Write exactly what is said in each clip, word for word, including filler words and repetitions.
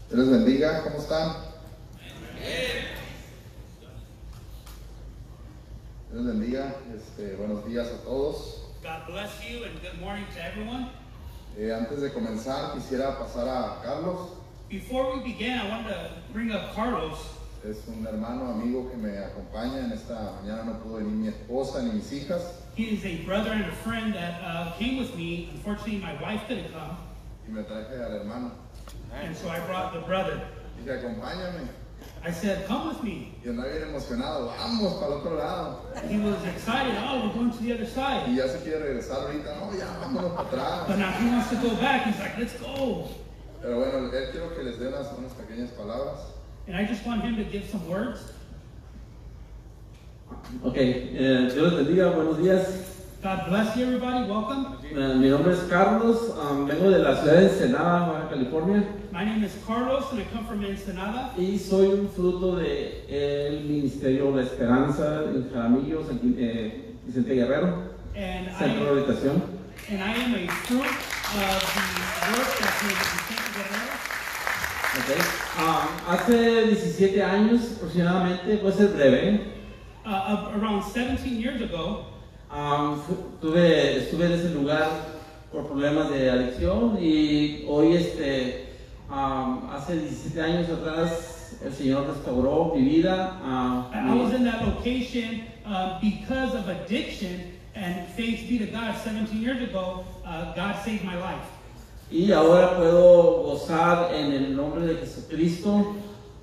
Dios les bendiga, ¿cómo están? Dios les bendiga, este, buenos días a todos. God bless you and good morning to everyone. Eh, antes de comenzar quisiera pasar a Carlos. Before we begin, I wanted to bring up Carlos. Es un hermano, amigo que me acompaña. En esta mañana no pudo venir mi esposa ni mis hijas. He is a brother and a friend that uh, came with me. Unfortunately, my wife couldn't come, Y me traje al hermano. and so I brought the brother. Dije, acompáñame. I said, come with me. Y andaba bien emocionado, vamos para el otro lado. He was excited. Oh, we're going to the other Y side. ya se quiere regresar ahorita, no, ya vámonos para atrás. But now he wants to go back. He's like, let's go. Pero bueno, él quiero que les dé unas, unas pequeñas palabras. And I just want him to give some words. Ok, eh, Dios les bendiga, buenos días. God bless you, everybody. Welcome. Eh, mi nombre es Carlos, um, vengo de la ciudad de Ensenada, Baja California, My name is Carlos, and I come from Ensenada. y soy un fruto del Ministerio La Esperanza en Jaramillo, San- eh, Vicente Guerrero, And Centro de I, Rehabilitación. and I am a fruit of the work that's in Vicente Guerrero. Okay. Um, hace diecisiete años aproximadamente, puede ser breve, ¿eh? Uh, of around seventeen years ago, Um, fu- tuve, estuve en ese lugar por problemas de adicción y hoy, este, um, hace diecisiete años atrás, el Señor restauró mi vida. Uh, I was in that location uh, because of addiction, and thanks be to God, seventeen years ago, uh, God saved my life. y ahora puedo gozar en el nombre de Jesucristo,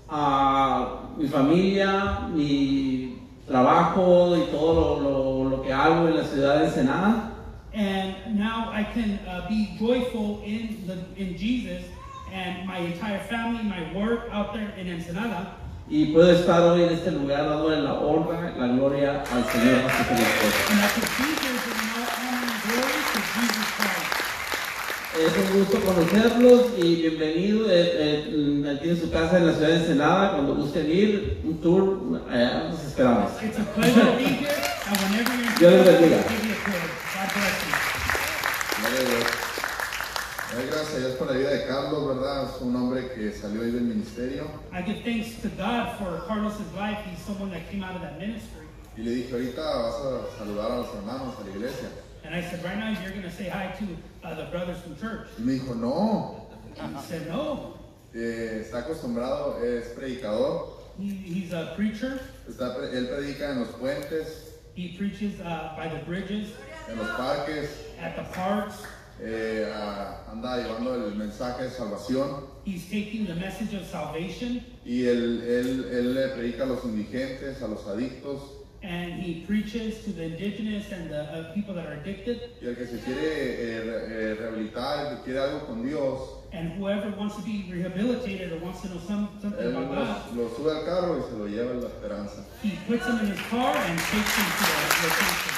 a mi familia, mi trabajo y todo lo, lo, lo que hago en la ciudad de Ensenada. And now I can uh, be joyful in the in Jesus, and my entire family, my work out there in Ensenada. Y puedo estar hoy en este lugar dándole la honra, la gloria al Señor Jesucristo. And I could be here giving all honor and glory to Jesus Christ. Es un gusto conocerlos y bienvenido eh, eh, aquí en su casa en la ciudad de Ensenada. Cuando gusten ir, un tour, eh, los esperamos. It's a pleasure to be here, and whenever you're Dios les here, bendiga. give me a prayer. God bless you. Gloria a Dios. Doy gracias a Dios por la vida de Carlos, ¿verdad? Es un hombre que salió ahí del ministerio. I give thanks to God for Carlos's life. He's someone that came out of that ministry. Y le dije, ahorita vas a saludar a los hermanos, a la iglesia. And I said, right now you're going to say hi to uh, the brothers from church. Y me dijo, no, And he said, no. eh, está acostumbrado, es predicador. He, he's a preacher. Está, pre- él predica en los puentes, He preaches uh, by the bridges, en los parques, at the parks. eh, a- anda llevando el mensaje de salvación. He's taking the message of salvation, Y él, él, él le predica a los indigentes, a los adictos. and he preaches to the indigenous and the uh, people that are addicted. Y el que se quiere eh, re- eh, rehabilitar, el que quiere algo con Dios, And whoever wants to be rehabilitated or wants to know some, something él about God, lo, lo sube al carro y se lo lleva en la esperanza. he puts them in his car and takes them to the location.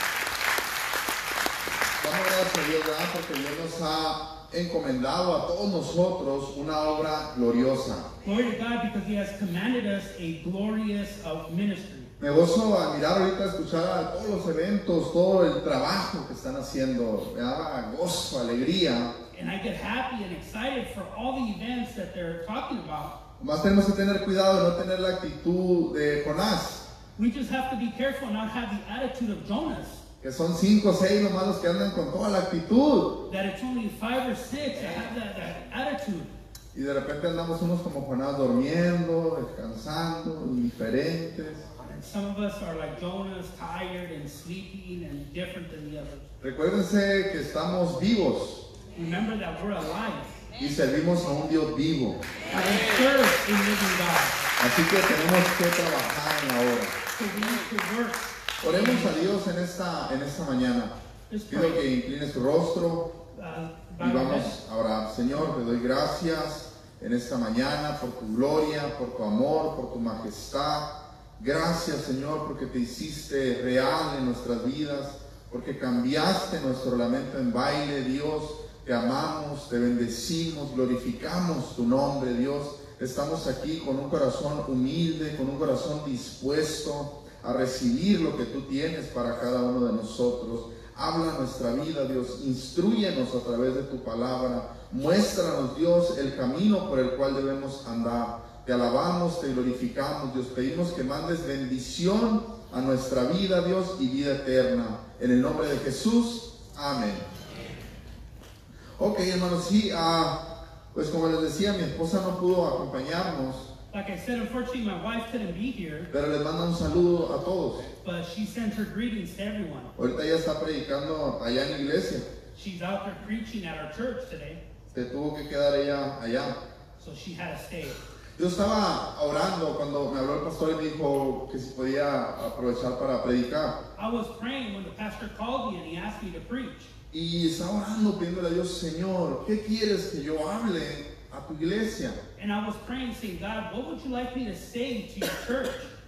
Damos gracias a Dios, ¿verdad? Porque Dios nos ha encomendado a todos nosotros una obra gloriosa. Glory to God, because he has commanded us a glorious uh, ministry. Me gozo a mirar ahorita, a escuchar a todos los eventos, todo el trabajo que están haciendo. Me da gozo, alegría. And I get happy and excited for all the events that they're talking about. Más tenemos que tener cuidado de no tener la actitud de Jonás, We just have to be careful and not have the attitude of Jonas, que son cinco o seis nomás los que andan con toda la actitud. that it's only five or six that have that, that attitude. Y de repente andamos unos como Jonás durmiendo, descansando, indiferentes. And some of us are like Jonas, tired and sleeping and different than the others. Recuérdense que estamos vivos Remember that we're alive. y servimos a un Dios vivo. And we serve a living God. Así que tenemos que trabajar en la obra. So we need to work. Oremos a Dios en esta, en esta mañana. Just Pido pray. que incline su rostro Uh, y bow your head. vamos a orar. Señor, te doy gracias en esta mañana por tu gloria, por tu amor, por tu majestad. Gracias, Señor, porque te hiciste real en nuestras vidas, porque cambiaste nuestro lamento en baile, Dios. Te amamos, te bendecimos, glorificamos tu nombre, Dios. Estamos aquí con un corazón humilde, con un corazón dispuesto a recibir lo que tú tienes para cada uno de nosotros. Habla nuestra vida, Dios. Instrúyenos a través de tu palabra. Muéstranos, Dios, el camino por el cual debemos andar. Te alabamos, te glorificamos, Dios. Pedimos que mandes bendición a nuestra vida, Dios, y vida eterna. En el nombre de Jesús, amén. Ok, hermanos, sí, uh, pues como les decía, mi esposa no pudo acompañarnos. Like I said, unfortunately, my wife couldn't be here, Pero les manda un saludo a todos. but she sent her greetings to everyone. Ahorita ya está predicando allá en la iglesia. She's out there preaching at our church today, Se tuvo que quedar ella allá. so she had to stay. Yo estaba orando cuando me habló el pastor y me dijo que si podía aprovechar para predicar. I was praying when the pastor called me and he asked me to preach. Y estaba orando pidiéndole a Dios, Señor, ¿qué quieres que yo hable a tu iglesia? And I was praying, saying, God, what would you like me to say to your church?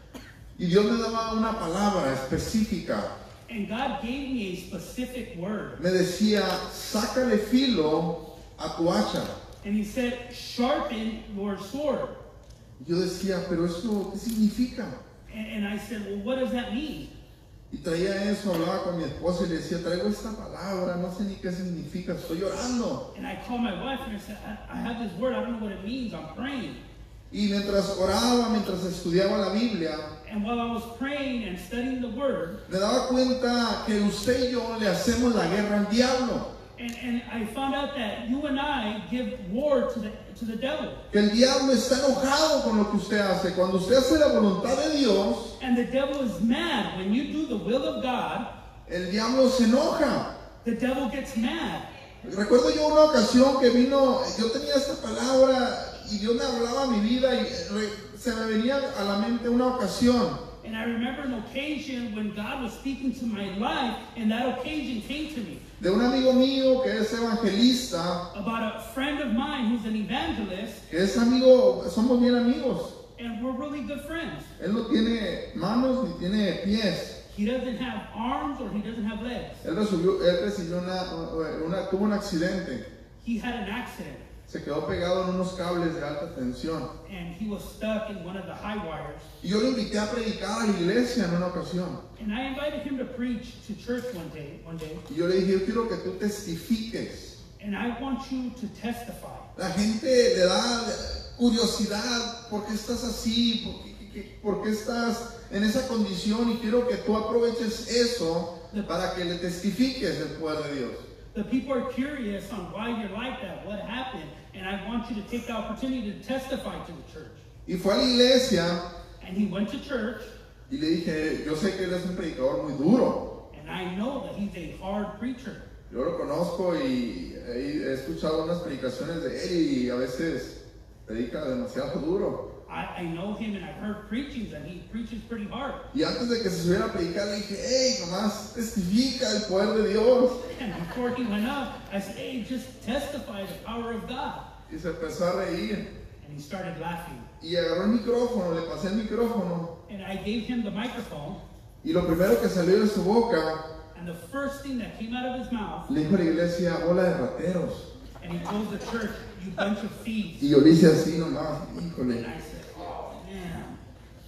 Y Dios me daba una palabra específica. And God gave me a specific word. Me decía, sácale filo a tu hacha. And he said, sharpen your sword. Y yo decía, pero eso, ¿qué significa? And, and I said, well, what does that mean? Y traía eso, hablaba con mi esposa y le decía, traigo esta palabra, no sé ni qué significa, estoy orando. And I called my wife and I said, I, I have this word, I don't know what it means, I'm praying. Y mientras oraba, mientras estudiaba la Biblia, And while I was praying and studying the word, me daba cuenta que usted y yo le hacemos la guerra al diablo. and, and I found out that you and I give war to the, to the devil. Que el diablo está enojado con lo que usted hace. Cuando usted hace la voluntad de Dios, And the devil is mad. When you do the will of God, el diablo se enoja. the devil gets mad. Recuerdo yo una ocasión que vino, yo tenía esta palabra y Dios me hablaba a mi vida y re- se me venía a la mente una ocasión. And I remember an occasion when God was speaking to my life, and that occasion came to me De un amigo mío que es evangelista, about a friend of mine who's an evangelist, que es amigo, somos bien amigos. and we're really good friends. Él no tiene manos ni tiene pies. He doesn't have arms or he doesn't have legs. Él recibió, él recibió una, una, tuvo un accidente. He had an accident, Se quedó pegado en unos cables de alta tensión. and he was stuck in one of the high wires. Y yo lo invité a predicar a la iglesia en una ocasión. And I invited him to preach to church one day, one day, Y yo le dije, yo quiero que tú testifiques. and I want you to testify. La gente le da curiosidad, ¿por qué estás así? ¿Por qué, qué- por qué estás en esa condición? Y quiero que tú aproveches eso para que le testifiques el poder de Dios. The people are curious on why you're like that, what happened, and I want you to take the opportunity to testify to the church. Y fue a la iglesia And he went to church, y le dije, yo sé que él es un predicador muy duro. and I know that he's a hard preacher. Yo lo conozco y he he escuchado unas predicaciones de él y a veces predica demasiado duro. I, I know him and I've heard preachings, and he preaches pretty hard. Y antes de que se subiera a predicar le dije, hey, nomás testifica el poder de Dios. And before he went up, I said, hey, just testify the power of God. Y se empezó a reír. And he started laughing. Y agarró el micrófono, le pasé el micrófono. And I gave him the microphone, Y lo primero que salió de su boca, and the first thing that came out of his mouth, le dijo a la iglesia, bola de rateros. and he told the church, you bunch of thieves. Y yo le hice así nomás, And híjole. I said, oh, man.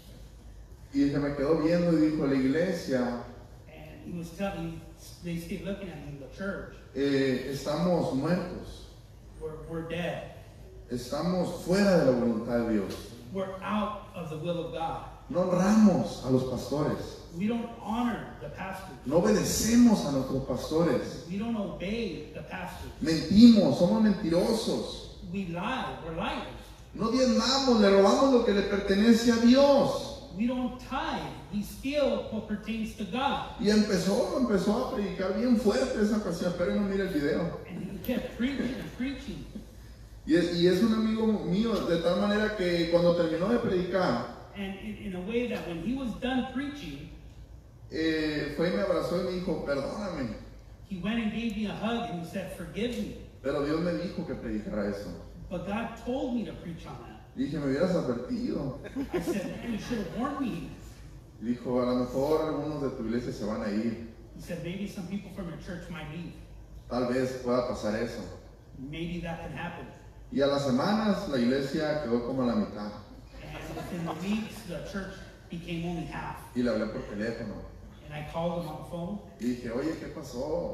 Y se me quedó viendo y dijo, la iglesia, And he was telling, they stayed looking at me, the church, eh, estamos muertos. we're, we're dead. Estamos fuera de la voluntad de Dios. We're out of the will of God. No honramos a los pastores. We don't honor the pastors. No obedecemos a nuestros pastores. We don't obey the pastors. Mentimos, somos mentirosos. We lie. We're liars. No diezmamos, le robamos lo que le pertenece a Dios. We don't tithe. We steal what pertains to God. Y empezó, empezó a predicar bien fuerte esa ocasión. Espero no mire el video. And he kept preaching and preaching. Y es, y es un amigo mío, de tal manera que cuando terminó de predicar, And in, in a way that when he was done preaching, eh, fue y me abrazó y me dijo, perdóname. he went and gave me a hug and he said, forgive me. Pero Dios me dijo que predicara eso. But God told me to preach on that. Y dije, me hubieras advertido. I said, man, you should have warned me. Y dijo, a lo mejor algunos de tu iglesia se van a ir. He said, maybe some people from your church might leave. Tal vez pueda pasar eso. Maybe that can happen. Y a las semanas la iglesia quedó como a la mitad. And within the weeks, the church became only half. Y le hablé por teléfono. And I called him on the phone. Y dije, oye, ¿qué pasó?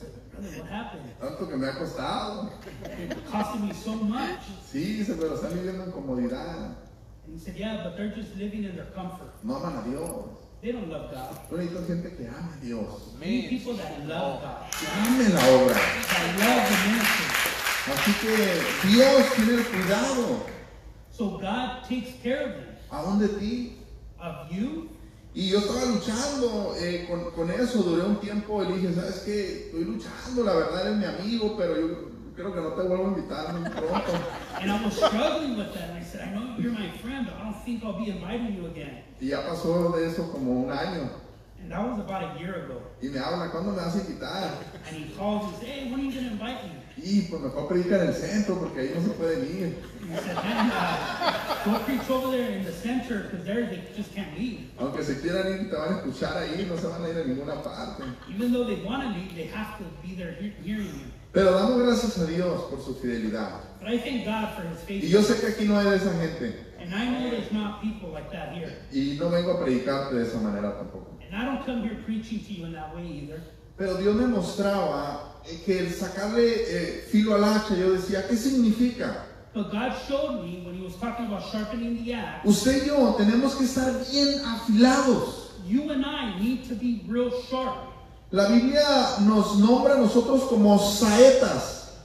said, brother, what happened? Tanto que me ha costado. It costed me so much. Sí, dice, pero están viviendo en comodidad. And he said, yeah, but they're just living in their comfort. No aman a Dios. They don't love God. Yo necesito gente que ame a Dios. We need people that love God, Que ame la obra. that love the ministry. Así que Dios tiene el cuidado So God takes care of them, aún de ti. of you. Y yo estaba luchando eh, con, con eso, duré un tiempo y le dije, ¿sabes qué? Estoy luchando, la verdad eres mi amigo, pero yo creo que no te vuelvo a invitar muy pronto. And I was struggling with that. And I said, I know you're my friend, but I don't think I'll be inviting you again. Y ya pasó de eso como un año. And that was about a year ago. Y me habla, ¿cuándo me vas a invitar? And he calls and says, hey, when are you going to invite me? Y pues mejor predicar en el centro porque ahí no se pueden ir. And he said, man, uh, go preach over there in the center because there they just can't leave. Aunque se quieran ir, te van a escuchar ahí, no se van a ir a ninguna parte. Even though they want to leave, they have to be there he- hearing you. Pero damos gracias a Dios por su fidelidad. But I thank God for his Y yo faithfulness. sé que aquí no hay de esa gente. And I know there's not people like that here. Y no vengo a predicarte de esa manera tampoco. And I don't come here preaching to you in that way either. Pero Dios me mostraba eh, que el sacarle eh, filo al hacha, yo decía, ¿qué significa? But God showed me when he was talking about sharpening the axe, Usted y yo tenemos que estar bien afilados. you and I need to be real sharp. La Biblia nos nombra a nosotros como saetas,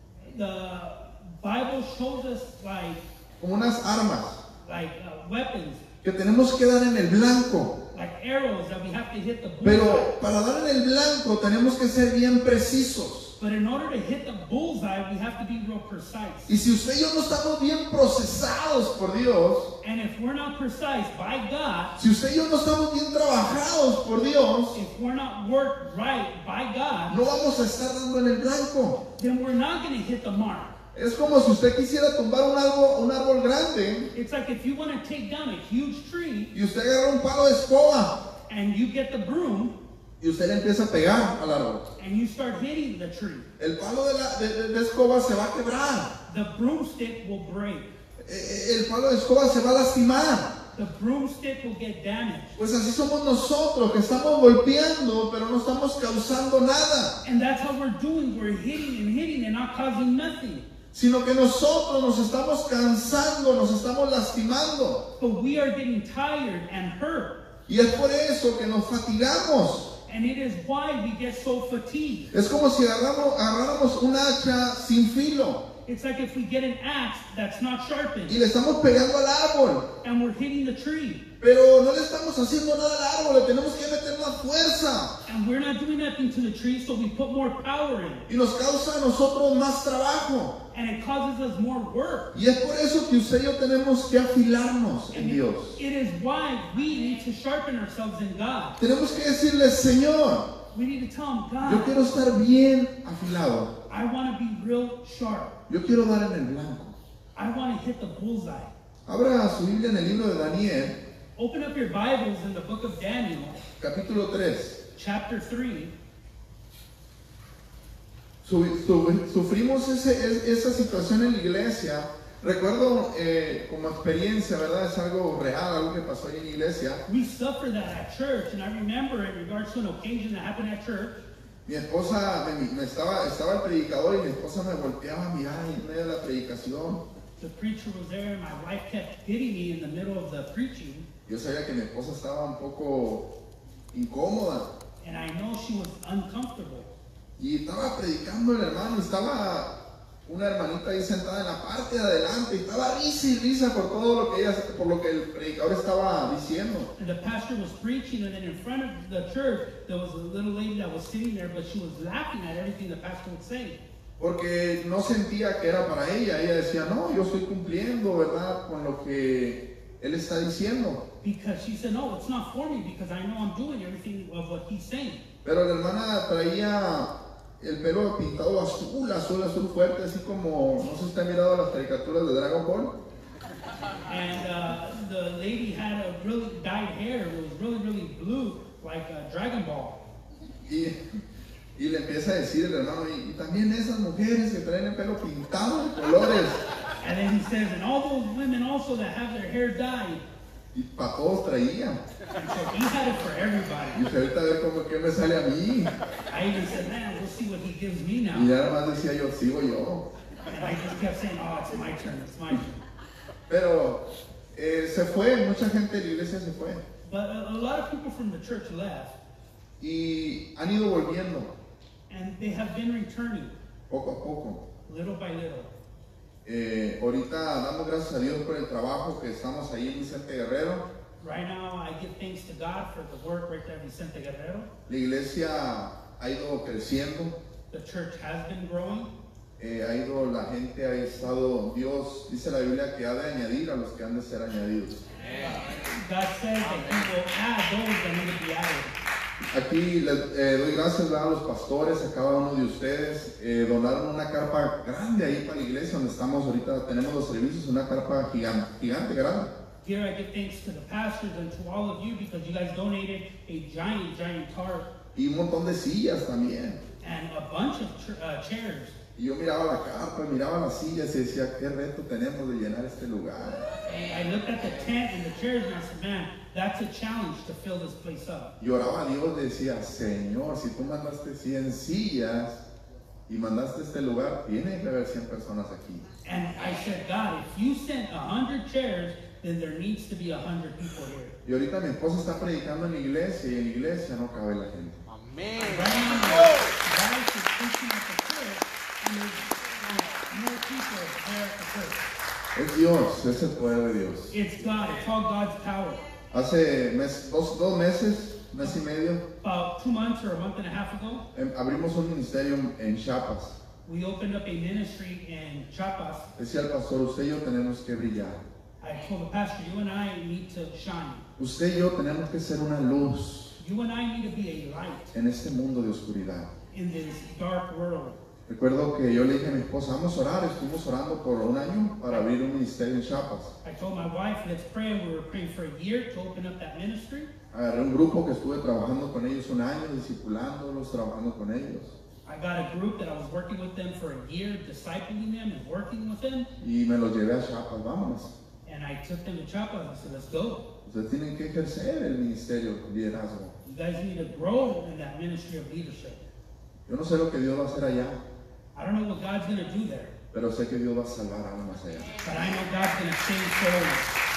The Bible shows us like como unas armas like uh, weapons, que tenemos que dar en el blanco. like arrows that we have to hit the bullseye. Pero para dar en el blanco tenemos que ser bien precisos. But in order to hit the bullseye, we have to be real precise. Y si usted y yo no estamos bien procesados por Dios, And if we're not precise by God, si usted y yo no estamos bien trabajados por Dios, if we're not worked right by God, no vamos a estar dando en el blanco. then we're not going to hit the mark. Es como si usted quisiera tumbar un árbol, un árbol grande It's like if you want to take down a huge tree y usted agarra un palo de escoba and you get the broom y usted le empieza a pegar al árbol. and you start hitting the tree, El palo de, la, de, de- de escoba se va a quebrar. the broomstick will break. Eh, eh, El palo de escoba se va a lastimar. The broomstick will get damaged. Pues así somos nosotros, que estamos golpeando, pero no estamos causando nada. And that's how we're doing. We're hitting and hitting and not causing nothing. Sino que nosotros nos estamos cansando, nos estamos lastimando. But we are getting tired and hurt. Y es por eso que nos fatigamos. And it is why we get so fatigued. Es como si agarramos, agarráramos un hacha sin filo It's like if we get an axe that's not y sharpened le estamos pegando al árbol. and we're hitting the tree. Pero no le estamos haciendo nada al árbol, le tenemos que meter más fuerza. And we're not doing nothing to the tree, so we put more power in. Y nos causa a nosotros más trabajo. And it causes us more work. Y es por eso que usted y yo tenemos que afilarnos en And Dios. it, it is why we need to sharpen ourselves in God. Tenemos que decirle, Señor, We need to tell Him, yo God, quiero estar bien afilado. I want to be real sharp. Yo quiero dar en el blanco. I want to hit the bullseye. Abra su Biblia en el libro de Daniel, Open up your Bibles in the book of Daniel, capítulo tres. chapter three. Su- su- Sufrimos ese- es- esa situación en la iglesia. Recuerdo eh, como experiencia, ¿verdad? Es algo real, algo que pasó ahí en la iglesia. We suffered that at church, and I remember in regards to an occasion that happened at church. Mi esposa, me, me estaba, estaba el predicador y mi esposa me volteaba a mirar en medio de la predicación. The preacher was there, and my wife kept hitting me in the middle of the preaching, Yo sabía que mi esposa estaba un poco incómoda and I know she was uncomfortable. y estaba predicando el hermano y estaba una hermanita ahí sentada en la parte de adelante y estaba risa y risa por todo lo que ella, por lo que el predicador estaba diciendo. And the pastor was preaching, and then in front of the church, there was a little lady that was sitting there, but she was laughing at everything the pastor would say. Porque no sentía que era para ella. Ella decía, no, yo estoy cumpliendo, ¿verdad? Con lo que él está diciendo. Because she said, no, it's not for me, because I know I'm doing everything of what he's saying. Pero la hermana traía el pelo pintado azul, azul, azul fuerte, así como, no sé si usted ha mirado las caricaturas de Dragon Ball. And uh, the lady had a really dyed hair. It was really, really blue, like a Dragon Ball. Y, y le empieza a decir el hermano, y, y también esas mujeres que traen el pelo pintado de colores. And then he says, and all those women also that have their hair dyed. Y para todos traía. And so he had it for Y everybody. dije, ahorita a ver cómo que me sale a mí. I even said, man, we'll see what he gives me Y now. ya nada más decía yo, sigo yo. And I just kept saying, oh, it's my turn, it's my turn. Pero eh, se fue, mucha gente de la iglesia se fue. But a, a lot of people from the church left, Y han ido volviendo, and they have been returning poco a poco. little by little. Eh, ahorita damos gracias a Dios por el trabajo que estamos ahí en Vicente Guerrero. Right now, I give thanks to God for the work right there at Vicente Guerrero. La iglesia ha ido creciendo, The church has been growing. eh, ha ido, la gente ha estado, Dios dice la Biblia que ha de añadir a los que han de ser añadidos. God says that He will add those that need to be added. Aquí les eh, doy gracias, ¿verdad?, a los pastores, a cada uno de ustedes. Eh, donaron una carpa grande ahí para la iglesia donde estamos ahorita, tenemos los servicios, una carpa gigante, gigante, grande. Here I give thanks to the pastors and to all of you because you guys donated a giant, giant tarp Y un montón de sillas también. and a bunch of ch- uh, chairs. Y yo miraba la carpa, miraba las sillas y decía, qué reto tenemos de llenar este lugar. And I looked at the tent and the chairs and I said, man, that's a challenge to fill this place up. Y oraba a Dios, decía, Señor, si tú mandaste cien sillas y mandaste este lugar, tiene que haber cien personas aquí. And I said, God, if you sent a hundred chairs, then there needs to be a hundred people here. Y ahorita mi esposa está predicando en la iglesia y en la iglesia no cabe la gente. Right now, God is preaching at the church and there's uh, more people there at the church. Es Dios, es el poder de Dios. It's God. It's all God's power. Hace mes, dos, dos meses, mes y medio, About two months or a month and a half ago, em, abrimos un ministerio en Chiapas. we opened up a ministry in Chiapas. Decía el pastor, usted y yo tenemos que brillar. I told the pastor, you and I need to shine. Usted y yo tenemos que ser una luz You and I need to be a light en este mundo de oscuridad. in this dark world. Recuerdo que yo le dije a mi esposa, vamos a orar, estuvimos orando por un año para abrir un ministerio en Chiapas. I told my wife, let's pray, and we were praying for a year to open up that ministry. Agarré un grupo que estuve trabajando con ellos un año, discipulándolos, trabajando con ellos. I got a group that I was working with them for a year, discipling them and working with them. Y me los llevé a Chiapas, vámonos. And I took them to Chiapas and I said, let's go. Ustedes tienen que ejercer el ministerio, el liderazgo. You guys need to grow in that ministry of leadership. Yo no sé lo que Dios va a hacer allá, I don't know what God's going to do there, pero sé que Dios va a salvar almas allá. but I know God's going to save souls.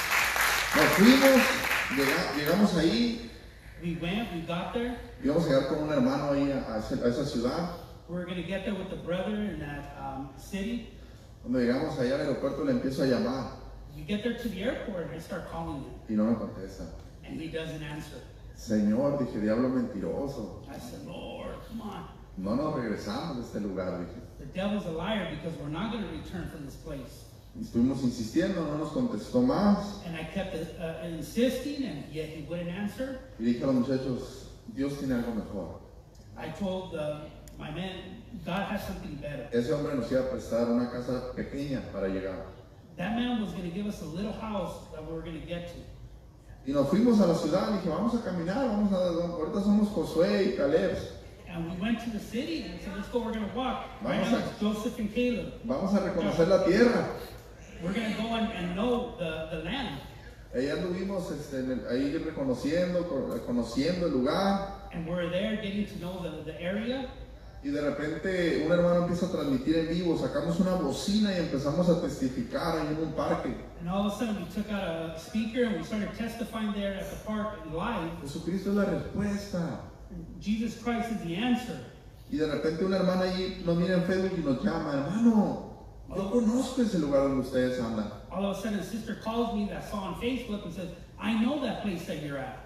Nos fuimos, llega- llegamos ahí, We went, we got there. íbamos a llegar con un hermano ahí a, a ese- a esa ciudad. We were going to get there with the brother in that um, city. Cuando llegamos allá al aeropuerto le empiezo a llamar You get there to the airport and I start calling him, y no me contesta. and he doesn't answer. Señor, dije, diablo mentiroso. I said, Lord, come on. No nos regresamos de este lugar, dije. The devil's a liar because we're not going to return from this place. Y estuvimos insistiendo, no nos contestó más. And I kept uh, insisting, and yet he wouldn't answer. Y dije a los muchachos, Dios tiene algo mejor. I told uh, my man, God has something better. Ese hombre nos iba a prestar una casa pequeña para llegar. That man was going to give us a little house that we were going to get to. Y nos fuimos a la ciudad, dije, vamos a caminar, vamos a, ahorita somos Josué y Caleb. And we went to the city and said, let's go, we're going to walk. Right Vamos now a- it's Joseph and Caleb. Vamos a reconocer la tierra. We're going to go and, and know the, the land. Ahí anduvimos este, en el- ahí reconociendo, co- conociendo el lugar. And we're there getting to know the, the area. Y de repente un hermano empieza a transmitir en vivo, sacamos una bocina y empezamos a testificar ahí en un parque. And all of a sudden we took out a speaker and we started testifying there at the park live. Jesucristo es la respuesta. Jesus Christ is the answer. Y de repente una hermana ahí nos mira en Facebook y nos llama, hermano, yo conozco ese lugar donde ustedes andan. All of a sudden a sister calls me that I saw on Facebook and says, I know that place that you're at.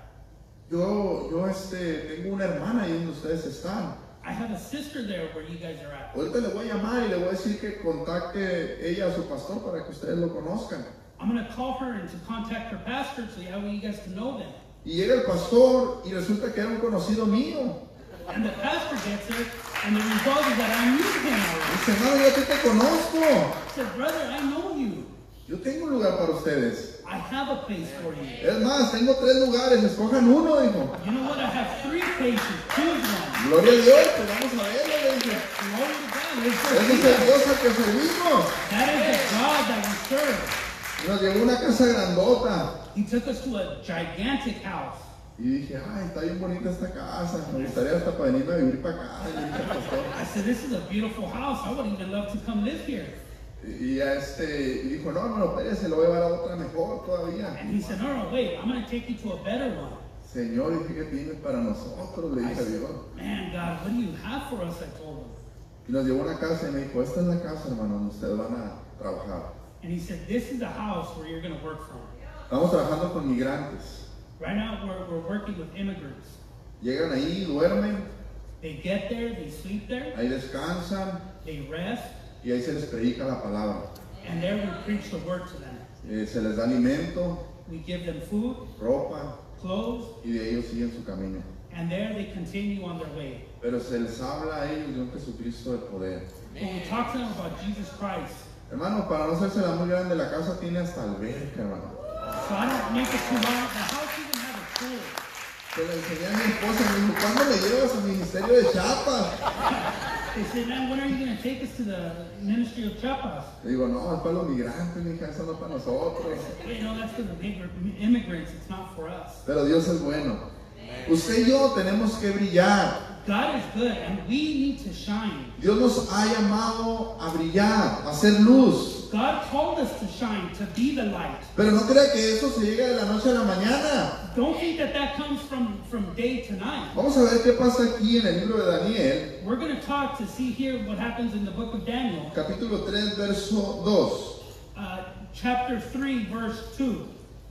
Yo, yo este, tengo una hermana ahí donde ustedes están. I have a sister there where you guys are at. Ahorita le voy a llamar y le voy a decir que contacte ella a su pastor para que ustedes lo conozcan. I'm going to call her and to contact her pastor so that way you guys can know them. Y llega el pastor y resulta que era un conocido mío. And the pastor gets there, and the result is that I knew him already. Dice, hermano, yo a ti te conozco. I said, brother, I know you. Yo tengo un lugar para ustedes. I have a place for you. Es más, tengo tres lugares, escojan uno, dijo. You know what? I have three places. Choose one. Gloria a Dios, pues vamos a verlo, le dije. Glory to God. Let's go Ese see es el that. Dios al que servimos. That is the God that we serve. Y nos llevó a una casa grandota. He took us to a gigantic house. Y dije, ay, está bien bonita esta casa. Me gustaría hasta para venirme a vivir para acá. Y le dije al pastor. I said, this is a beautiful house. I would even love to come live here. Y ya este, y dijo, no, hermano, espérese, lo voy a llevar a otra mejor todavía. And he said, no, no, wait, I'm going to take you to a better one. Señor, ¿y qué tienes para nosotros? Le I dije a said, Dios. man, God, what do you have for us? I told him. Y nos llevó a una casa y me dijo, esta es la casa, hermano, donde ustedes van a trabajar. And he said, this is the house where you're going to work from. Estamos trabajando con migrantes. Right now, we're, we're working with immigrants. Llegan ahí, duermen, They get there, they sleep there, ahí descansan they rest, y ahí se les predica la palabra. and there we preach the word to them. Eh, se les da alimento, We give them food, ropa clothes, y de ellos siguen su camino. and there they continue on their way. Pero se les habla a ellos de un Jesucristo de poder. When we talk to them about Jesus Christ, Hermano, para no hacerse la muy grande, la casa tiene hasta alberca, hermano. so I don't make it too long. The house even has a pool. Se le enseñé a mi esposa y me dijo, ¿cuándo le llevas al ministerio de Chiapas? They said, man, when are you going to take us to the ministry of Chiapas? Le digo, no, es para los migrantes, mi hija, eso no es para nosotros. You know, that's for the bigger immigrants. It's not for us. Pero Dios es bueno. Usted y yo tenemos que brillar. God is good, and we need to shine. Dios nos ha llamado a brillar, a hacer luz. God called us to shine, to be the light. Pero no crea que eso se llega de la noche a la mañana. Don't think that that comes from, from day to night. Vamos a ver qué pasa aquí en el libro de Daniel, We're going to talk to see here what happens in the book of Daniel, capítulo tres, verso dos. uh, chapter three, verse two.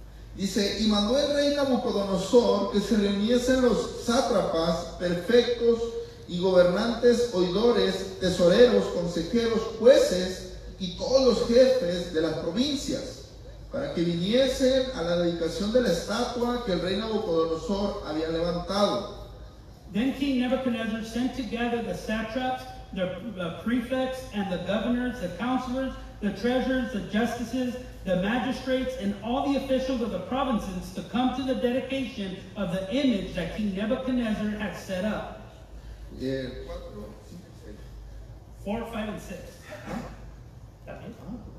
Dice, y mandó el rey Nabucodonosor que se reuniesen los sátrapas, perfectos y gobernantes, oidores, tesoreros, consejeros, jueces y todos los jefes de las provincias, para que viniesen a la dedicación de la estatua que el rey Nabucodonosor había levantado. Then King Nebuchadnezzar sent together the satraps, the uh, prefects, and the governors, the counselors, the treasurers, the justices, the magistrates, and all the officials of the provinces to come to the dedication of the image that King Nebuchadnezzar had set up. Eh, cuatro, cinco, seis. Four, five, and six. That it?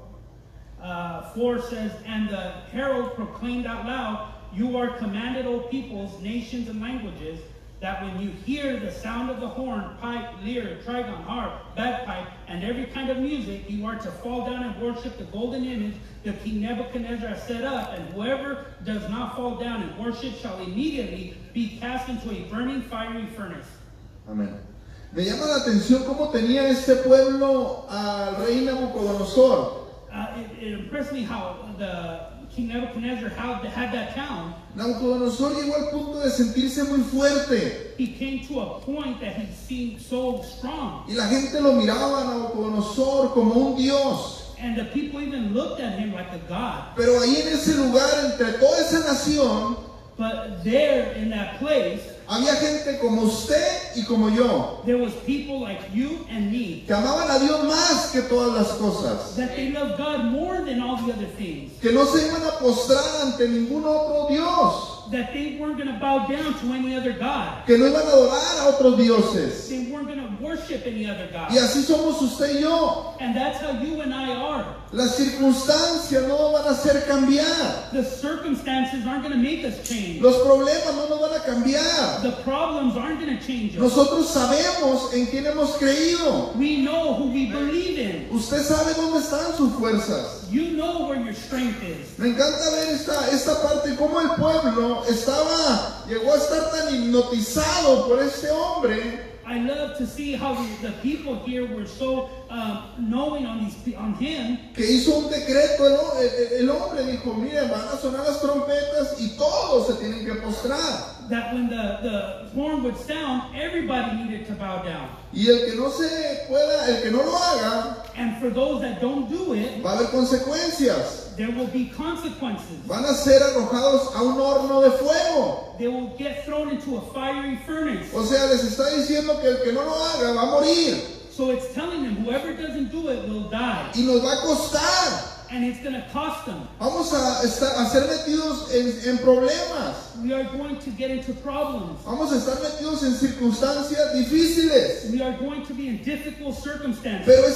Uh, four says, and the herald proclaimed out loud, you are commanded, O peoples, nations, and languages, that when you hear the sound of the horn, pipe, lyre, trigon, harp, bagpipe, and every kind of music, you are to fall down and worship the golden image that King Nebuchadnezzar has set up, and whoever does not fall down and worship shall immediately be cast into a burning fiery furnace. Amén. Me llama la atención cómo tenía este pueblo al rey Nabucodonosor. Uh, it, it impressed me how the King Nebuchadnezzar had, had that town. Nabucodonosor llegó al punto de sentirse muy fuerte. He came to a point that he seemed so strong. Y la gente lo miraba a Nabucodonosor como un dios. And the people even looked at him like a god. Pero ahí en ese lugar, entre toda esa nación, But there in that place, había gente como usted y como yo, there was people like you and me, que amaban a Dios más que todas las cosas, that they loved God more than all the other things. que no se iban a postrar ante ningún otro Dios, That they weren't going to bow down to any other God. que no iban a adorar a otros dioses. They weren't going to worship any other God. Y así somos usted y yo. And that's how you and I are. Las circunstancias no nos van a hacer cambiar. The circumstances aren't going to make us change. Los problemas no nos van a cambiar. The problems aren't going to change us. Nosotros sabemos en quién hemos creído. We know who we believe in. Usted sabe dónde están sus fuerzas. You know where your strength is. Me encanta ver esta, esta parte, cómo el pueblo estaba, llegó a estar tan hipnotizado por este hombre, I love to see how the, the people here were so uh, knowing on these on him, que hizo un decreto. El, el- el hombre dijo, miren, van a sonar las trompetas y todos se tienen que postrar. that when the, the horn would sound, everybody needed to bow down. Y el que no se pueda, el que no lo haga, And for those that don't do it, va a haber consecuencias. there will be consequences. Van a ser arrojados a un horno de fuego. They will get thrown into a fiery furnace. O sea, les está diciendo que el que no lo haga va a morir. So it's telling them whoever doesn't do it will die. Y nos va a costar. And it's going to cost them. Vamos a, estar, a ser metidos en, en problemas. We are going to get into problems. Vamos a estar metidos en circunstancias difíciles. We are going to be in difficult circumstances. Pero es algo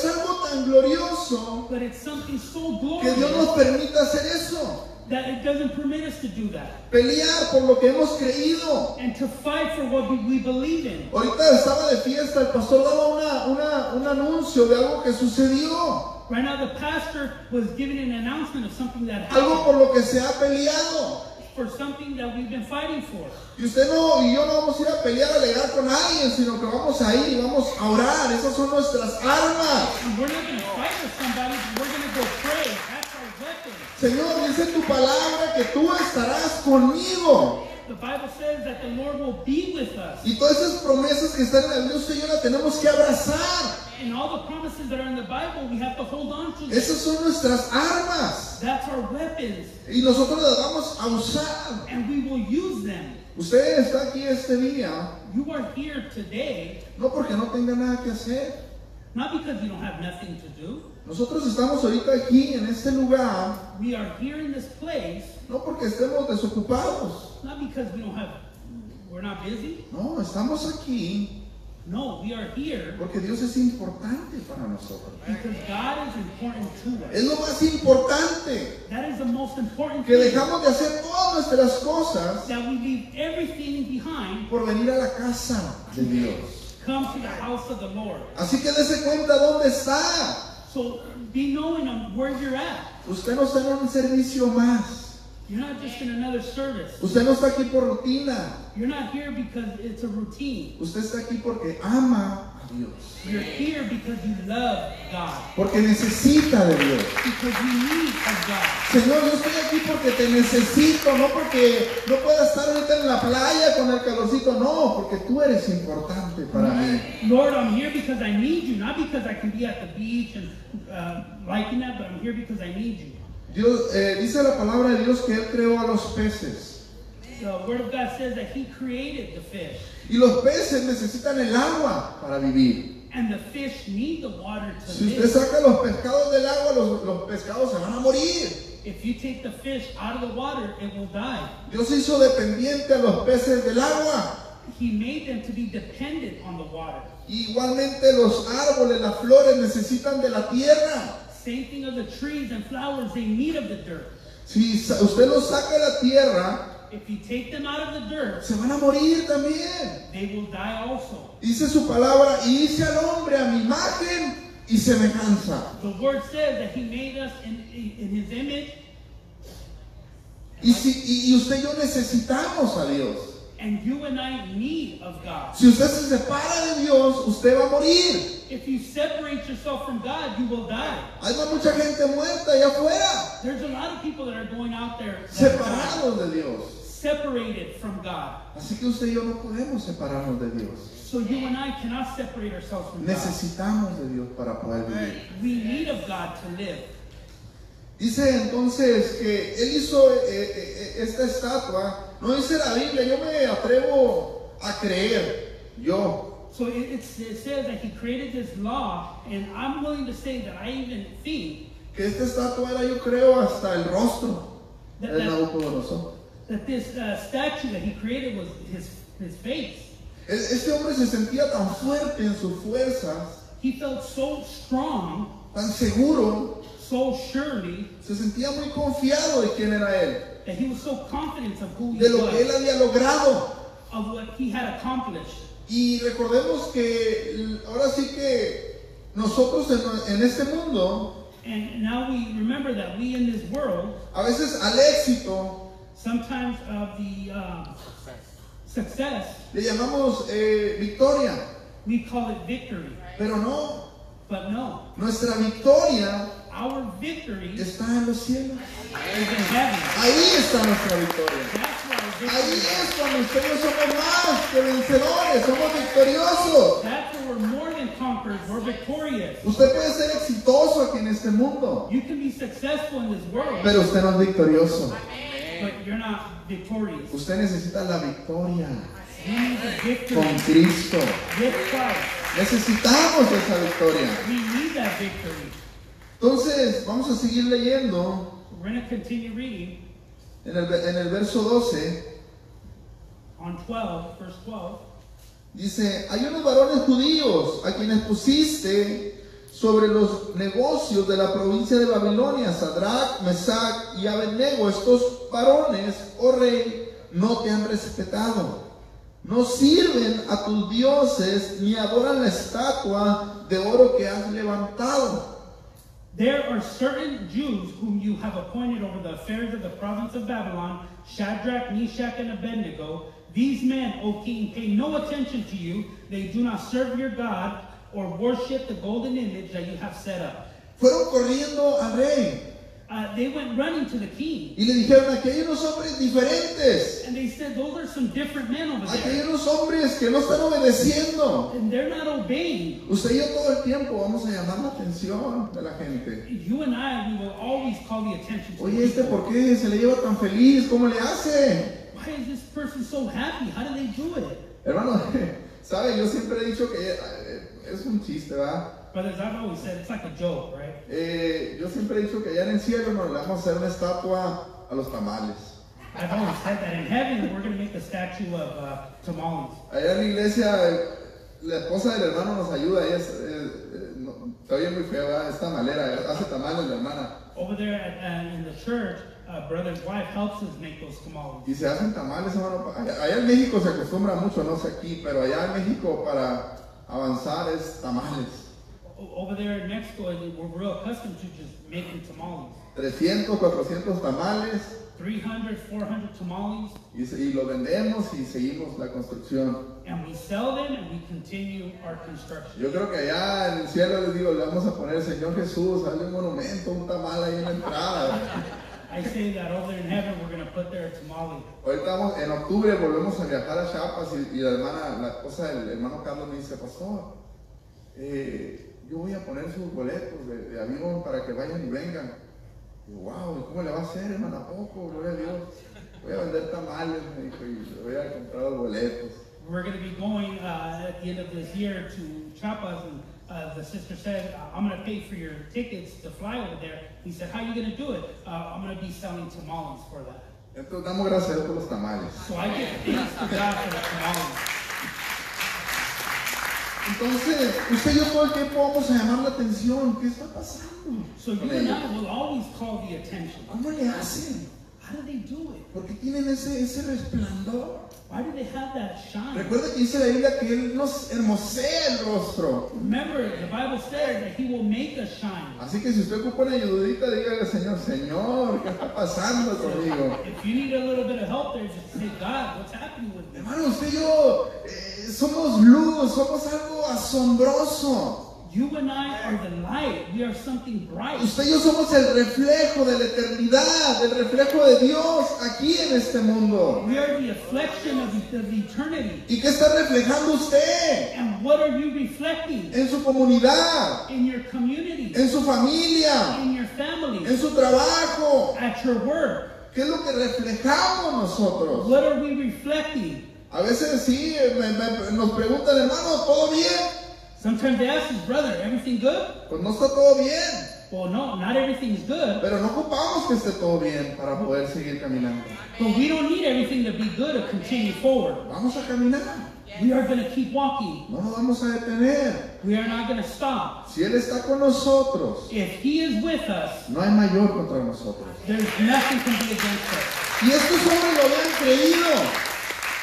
tan glorioso but it's something so que Dios nos glorious permita hacer eso. that it doesn't permit us to do that. Pelear por lo que hemos creído. And to fight for what we, we believe in. Ahorita estaba de fiesta, el pastor daba una, una, un anuncio de algo que sucedió. Right now the pastor was giving an announcement of something that Algo happened, por lo que se ha peleado. for something that we've been fighting for. Y usted no, y yo no vamos a ir a pelear, a alegar con alguien, sino que vamos a ir y vamos a orar. Esas son nuestras armas. And we're not going to fight with somebody, we're going to go pray. That's our weapon. Señor, dice en tu palabra que tú estarás conmigo. The Bible says that the Lord will be with us. Y todas esas promesas que están en la Biblia, usted y yo las tenemos que abrazar. And all the promises that are in the Bible, we have to hold on to them. Esas son nuestras armas. That's our weapons. Y nosotros las vamos a usar. And we will use them. Usted está aquí este día, You are here today, no porque no tenga nada que hacer. not because you don't have nothing to do. Nosotros estamos ahorita aquí en este lugar, We are here in this place, no porque estemos desocupados. not because we don't have, we're not busy. No, estamos aquí No, we are here porque Dios es importante para nosotros. because God is important to Es us. lo más importante. That is the most important Que thing. dejamos de hacer todas nuestras cosas That we leave everything behind, por venir a la casa de Dios. come to the house of the Lord. Así que dése cuenta dónde está. So be knowing of where you're at. Usted no está en un servicio más. You're not just in another service. Usted no está aquí por rutina. You're not here because it's a routine. Usted está aquí porque ama a Dios. You're here because you love God. Porque necesita de Dios. Because you need of God. Señor, yo estoy aquí porque te necesito, no porque no pueda estar ahorita en la playa con el calorcito, no, porque tú eres importante para mí. Lord, I'm here because I need you, not because I can be at the beach and uh, liking that, but I'm here because I need you. Dios, eh, dice la palabra de Dios que Él creó a los peces. The Word of God says that He created the fish, Y los peces necesitan el agua para vivir. and the fish need the water to Si usted live. saca los pescados del agua, los, los pescados se van a morir. If you take the fish out of the water, it will die. Dios hizo dependiente a los peces del agua. He made them to be dependent on the water. Igualmente los árboles, las flores necesitan de la tierra. Same thing of the trees and flowers, they need of the dirt. Si sa- usted los saca de la tierra, If you take them out of the dirt, se van a morir también. they will die also. Dice su palabra, y hice al hombre a mi imagen y semejanza. The Word says that He made us in, in His image, Y, si, y, y usted y yo necesitamos a Dios. and you and I need of God. Si usted se separa de Dios, usted va a morir. If you separate yourself from God, you will die. Hay mucha gente muerta allá afuera, There's a lot of people that are going out there that are separados de Dios. separated from God. Así que usted y yo no podemos separarnos de Dios. So you and I cannot separate ourselves from God. Necesitamos de Dios para poder vivir. We need of God to live. Dice entonces que él hizo eh, eh, esta estatua. No dice la Biblia, yo me atrevo a creer, yo, So it, it's, it says that He created this law, and I'm willing to say that I even think que esta estatua era, yo creo, hasta el rostro that, de that, Nabucodonosor. that this uh, statue that He created was his, his face. Este hombre se sentía tan fuerte en sus fuerzas, He felt so strong, tan seguro, so surely, se sentía muy confiado de quién era él, that he was so confident of who he de lo que él was, había logrado. of what he had accomplished. Y recordemos que ahora sí que nosotros en, en este mundo, And now we remember that we in this world, a veces al éxito sometimes of the um, success, le llamamos eh, victoria, we call it victory. pero no, But no, nuestra victoria our victory is está en los cielos. in heaven. Ahí está nuestra victoria. That's where our victory Ahí is. es cuando ustedes somos más que vencedores, somos victoriosos. That's where we're more than conquerors. We're victorious. Usted puede ser exitoso aquí en este mundo, You can be successful in this world, pero usted no es victorioso. but you're not victorious. Usted necesita la victoria You need the victory con Cristo. with Christ. Necesitamos esa victoria. We need that victory. Entonces, vamos a seguir leyendo We're going to continue reading en el, en el verso doce. on twelve, verse twelve. Dice, hay unos varones judíos a quienes pusiste sobre los negocios de la provincia de Babilonia. Sadrach, Mesach y Abednego, estos varones, oh rey, no te han respetado. No sirven a tus dioses ni adoran la estatua de oro que has levantado. There are certain Jews whom you have appointed over the affairs of the province of Babylon, Shadrach, Meshach, and Abednego. These men, O king, pay no attention to you. They do not serve your God or worship the golden image that you have set up. Fueron corriendo al rey Uh, they went running to the king. y le dijeron: aquí hay unos hombres diferentes. And they said, those are some different men over Aquí hay there. unos hombres que no están obedeciendo. And they're not obeying. Usted y yo todo el tiempo vamos a llamar la atención de la gente. You and I, we will always call the attention to Oye, ¿este people. por qué se le lleva tan feliz? ¿Cómo le hace? Why is this person so happy? How do they do it? Hermano, ¿sabe? Yo siempre he dicho que eh, es un chiste, ¿verdad? Brothers, I've always said it's like a joke, right? Eh, yo siempre he dicho que allá en el cielo, hermano, le vamos a hacer una estatua a los tamales. I've always said that in heaven we're going to make a statue of uh, tamales. Allá en la iglesia, eh, la esposa del hermano nos ayuda. Ella es, eh, eh, no, se oye muy fea, ¿verdad? Es tamalera, hace tamales la hermana. Over there at, uh, in the church, uh, brother's wife helps us make those tamales. Y se hacen tamales, hermano. Allá, allá en México se acostumbra mucho, no sé aquí, pero allá en México para avanzar es tamales. O- Over there in Mexico, we're real accustomed to just making tamales. trescientos, cuatrocientos tamales three hundred, four hundred tamales, y, se- y los vendemos y seguimos la construcción. and we sell them and we continue our construction. Yo creo que allá en el cielo les digo, le vamos a poner Señor Jesús, hazle un monumento, un tamal ahí en la entrada. I say that over there in heaven we're going to put there a tamale. Ahorita vamos, en octubre volvemos a viajar a Chiapas y, y la hermana, la esposa del hermano Carlos me dice: pastor, eh, yo voy a poner sus boletos de, de avión para que vayan y vengan. Y yo, wow, ¿y cómo le va a hacer, hermano? ¿A poco? Gloria a Dios. Voy a vender tamales, me dijo, y le voy a comprar los boletos. We're going to be going uh, at the end of this year to Chiapas, and uh, the sister said, I'm going to pay for your tickets to fly over there. He said, how are you going to do it? Uh, I'm going to be selling tamales for that. Entonces damos gracias a Dios por los tamales. So I give thanks to God for the tamales. Entonces, usted y yo todo el tiempo vamos a llamar la atención. ¿Qué está pasando? So you con and ellos? I will always call the attention. ¿Cómo le hacen? How do they do it? Porque tienen ese, ese resplandor. Why do they have that shine? Recuerda que dice la Biblia que Él nos hermosea el rostro. Remember, the Bible says that He will make us shine. Así que si usted ocupa una ayudita, dígale al Señor: Señor, ¿qué está pasando conmigo? If you need a little bit of help there, just say, God, what's happening with me? Hermano, usted y yo eh, somos luz, somos algo asombroso. You and I are the light. We are something bright. Usted y yo somos el reflejo de la eternidad, el reflejo de Dios aquí en este mundo. We are the reflection of, of eternity. ¿Y qué está reflejando usted? And what are you reflecting? En su comunidad, In your community, en su familia, in your family, en su trabajo. at your work. ¿Qué es lo que reflejamos nosotros? What are we reflecting? A veces sí, me- me- nos preguntan: hermano, ¿todo bien? Sometimes they ask us, brother, everything good? Pues no está todo bien, Well, no, not everything's good. pero no ocupamos que esté todo bien para poder seguir caminando. But we don't need everything to be good to continue forward. Vamos a caminar, We are going to keep walking. no nos vamos a detener. We are not going to stop. Si Él está con nosotros, If He is with us, no hay mayor contra nosotros. there's nothing can be against us. Y estos hombres lo habían creído.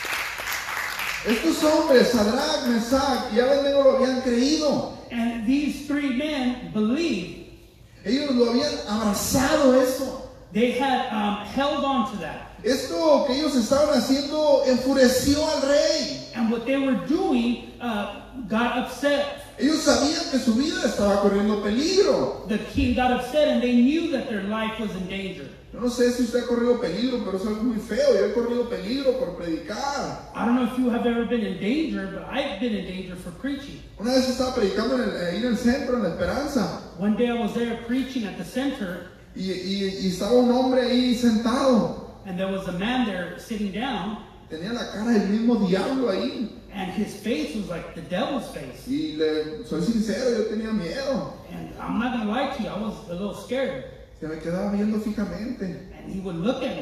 Estos hombres, Sadrach, Mesach y Abednego, lo habían creído. And these three men believed. Ellos lo habían abrazado eso. They had um, held on to that. Esto que ellos estaban haciendo enfureció al rey. And what they were doing uh, got upset. Ellos sabían que su vida estaba corriendo peligro. The king got upset and they knew that their life was in danger. Yo no sé si usted ha corrido peligro, pero es algo muy feo. Yo he corrido peligro por predicar. I don't know if you have ever been in danger, but I've been in danger for preaching. Una vez estaba predicando en el, ahí en el centro, en la Esperanza, One day I was there preaching at the center, y, y, y estaba un hombre ahí sentado. and there was a man there sitting down, Tenía la cara del mismo diablo ahí. and his face was like the devil's face. Y le soy sincero, yo tenía miedo. And I'm not going to lie to you, I was a little scared. Se me quedaba viendo fijamente. And he would look at me.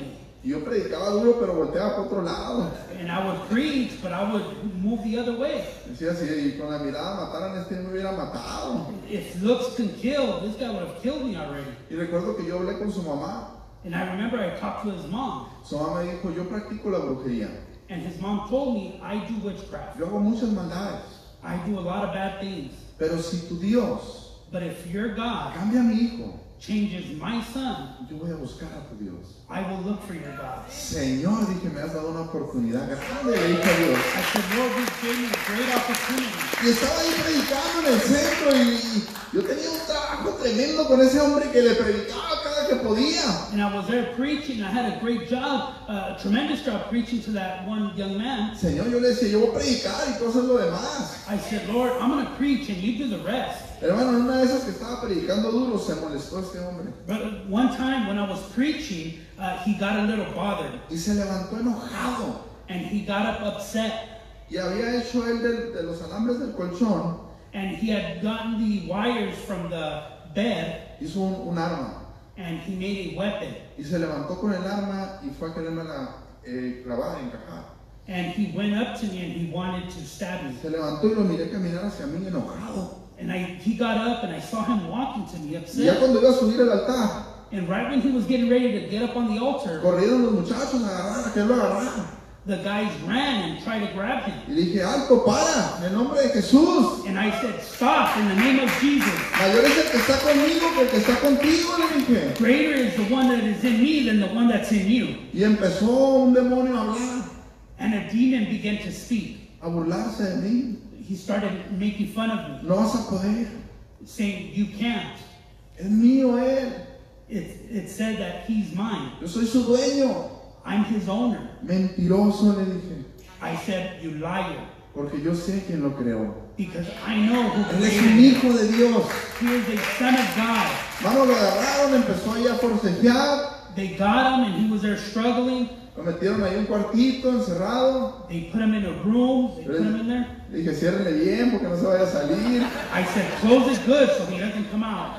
Y yo predicaba duro, pero volteaba para otro lado. And I would preach, but I would move the other way. Decía así, y con la mirada mataran a este me hubiera matado. If looks can kill, this guy would have killed me already. Y recuerdo que yo hablé con su mamá. And I remember I talked to his mom. Su mamá me dijo, yo practico la brujería. And his mom told me, I do witchcraft. Yo hago muchas maldades. I do a lot of bad things. Pero si tu Dios But if your God cambia a mi hijo, changes my son, yo voy a buscar a tu Dios. I will look for your God. Señor, dije, me has dado una oportunidad grande, le dije a Dios. I said, Lord, you gave me a great opportunity. Y estaba ahí predicando en el centro y, y yo tenía un trabajo tremendo con ese hombre que le predicaba cada que podía. And I was there preaching. I had a great job, uh, a tremendous job preaching to that one young man. Señor, yo le decía, yo voy a predicar y tú haces lo demás. I said, Lord, I'm going to preach and you do the rest. Hermano, en una de esas que estaba predicando duro se molestó este hombre. But one time when I was preaching, uh, he got a little bothered. Y se levantó enojado. And he got up upset. Y había hecho él de, de los alambres del colchón. And he had gotten the wires from the bed. Hizo un, un arma. And he made a weapon. Y se levantó con el arma y fue a quererme la eh, clavar, encajar. And he went up to me and he wanted to stab me. Se levantó y lo miré caminar hacia mí enojado. And I, he got up and I saw him walking to me Y ya upset. cuando iba a subir al altar, And right when he was getting ready to get up on the altar, corrieron los muchachos a agarrar, a que él lo agarrara. the guys ran and tried to grab him. Y dije, alto, para, en el nombre de Jesús. And I said, stop in the name of Jesus. Mayor es el que está conmigo que el que está contigo, le dije. Greater is the one that is in me than the one that's in you. Y empezó un demonio a hablar, And a demon began to speak. a burlarse de mí. He started making fun of me, No vas a poder. saying, you can't. Es mío él. It, it said that he's mine. Yo soy su dueño. I'm his owner. Mentiroso, le dije. I said, you liar. Porque yo sé quién lo creó. Because I know who Él es un created him. hijo de Dios. He is a son of God. Vamos, lo agarraron, empezó ahí a forcejear. They got him and he was there struggling. Lo metieron ahí en un cuartito, encerrado. They put him in a room. They put him in there. Le dije, ciérrenle bien porque no se vaya a salir. I said, close it good so he doesn't come out.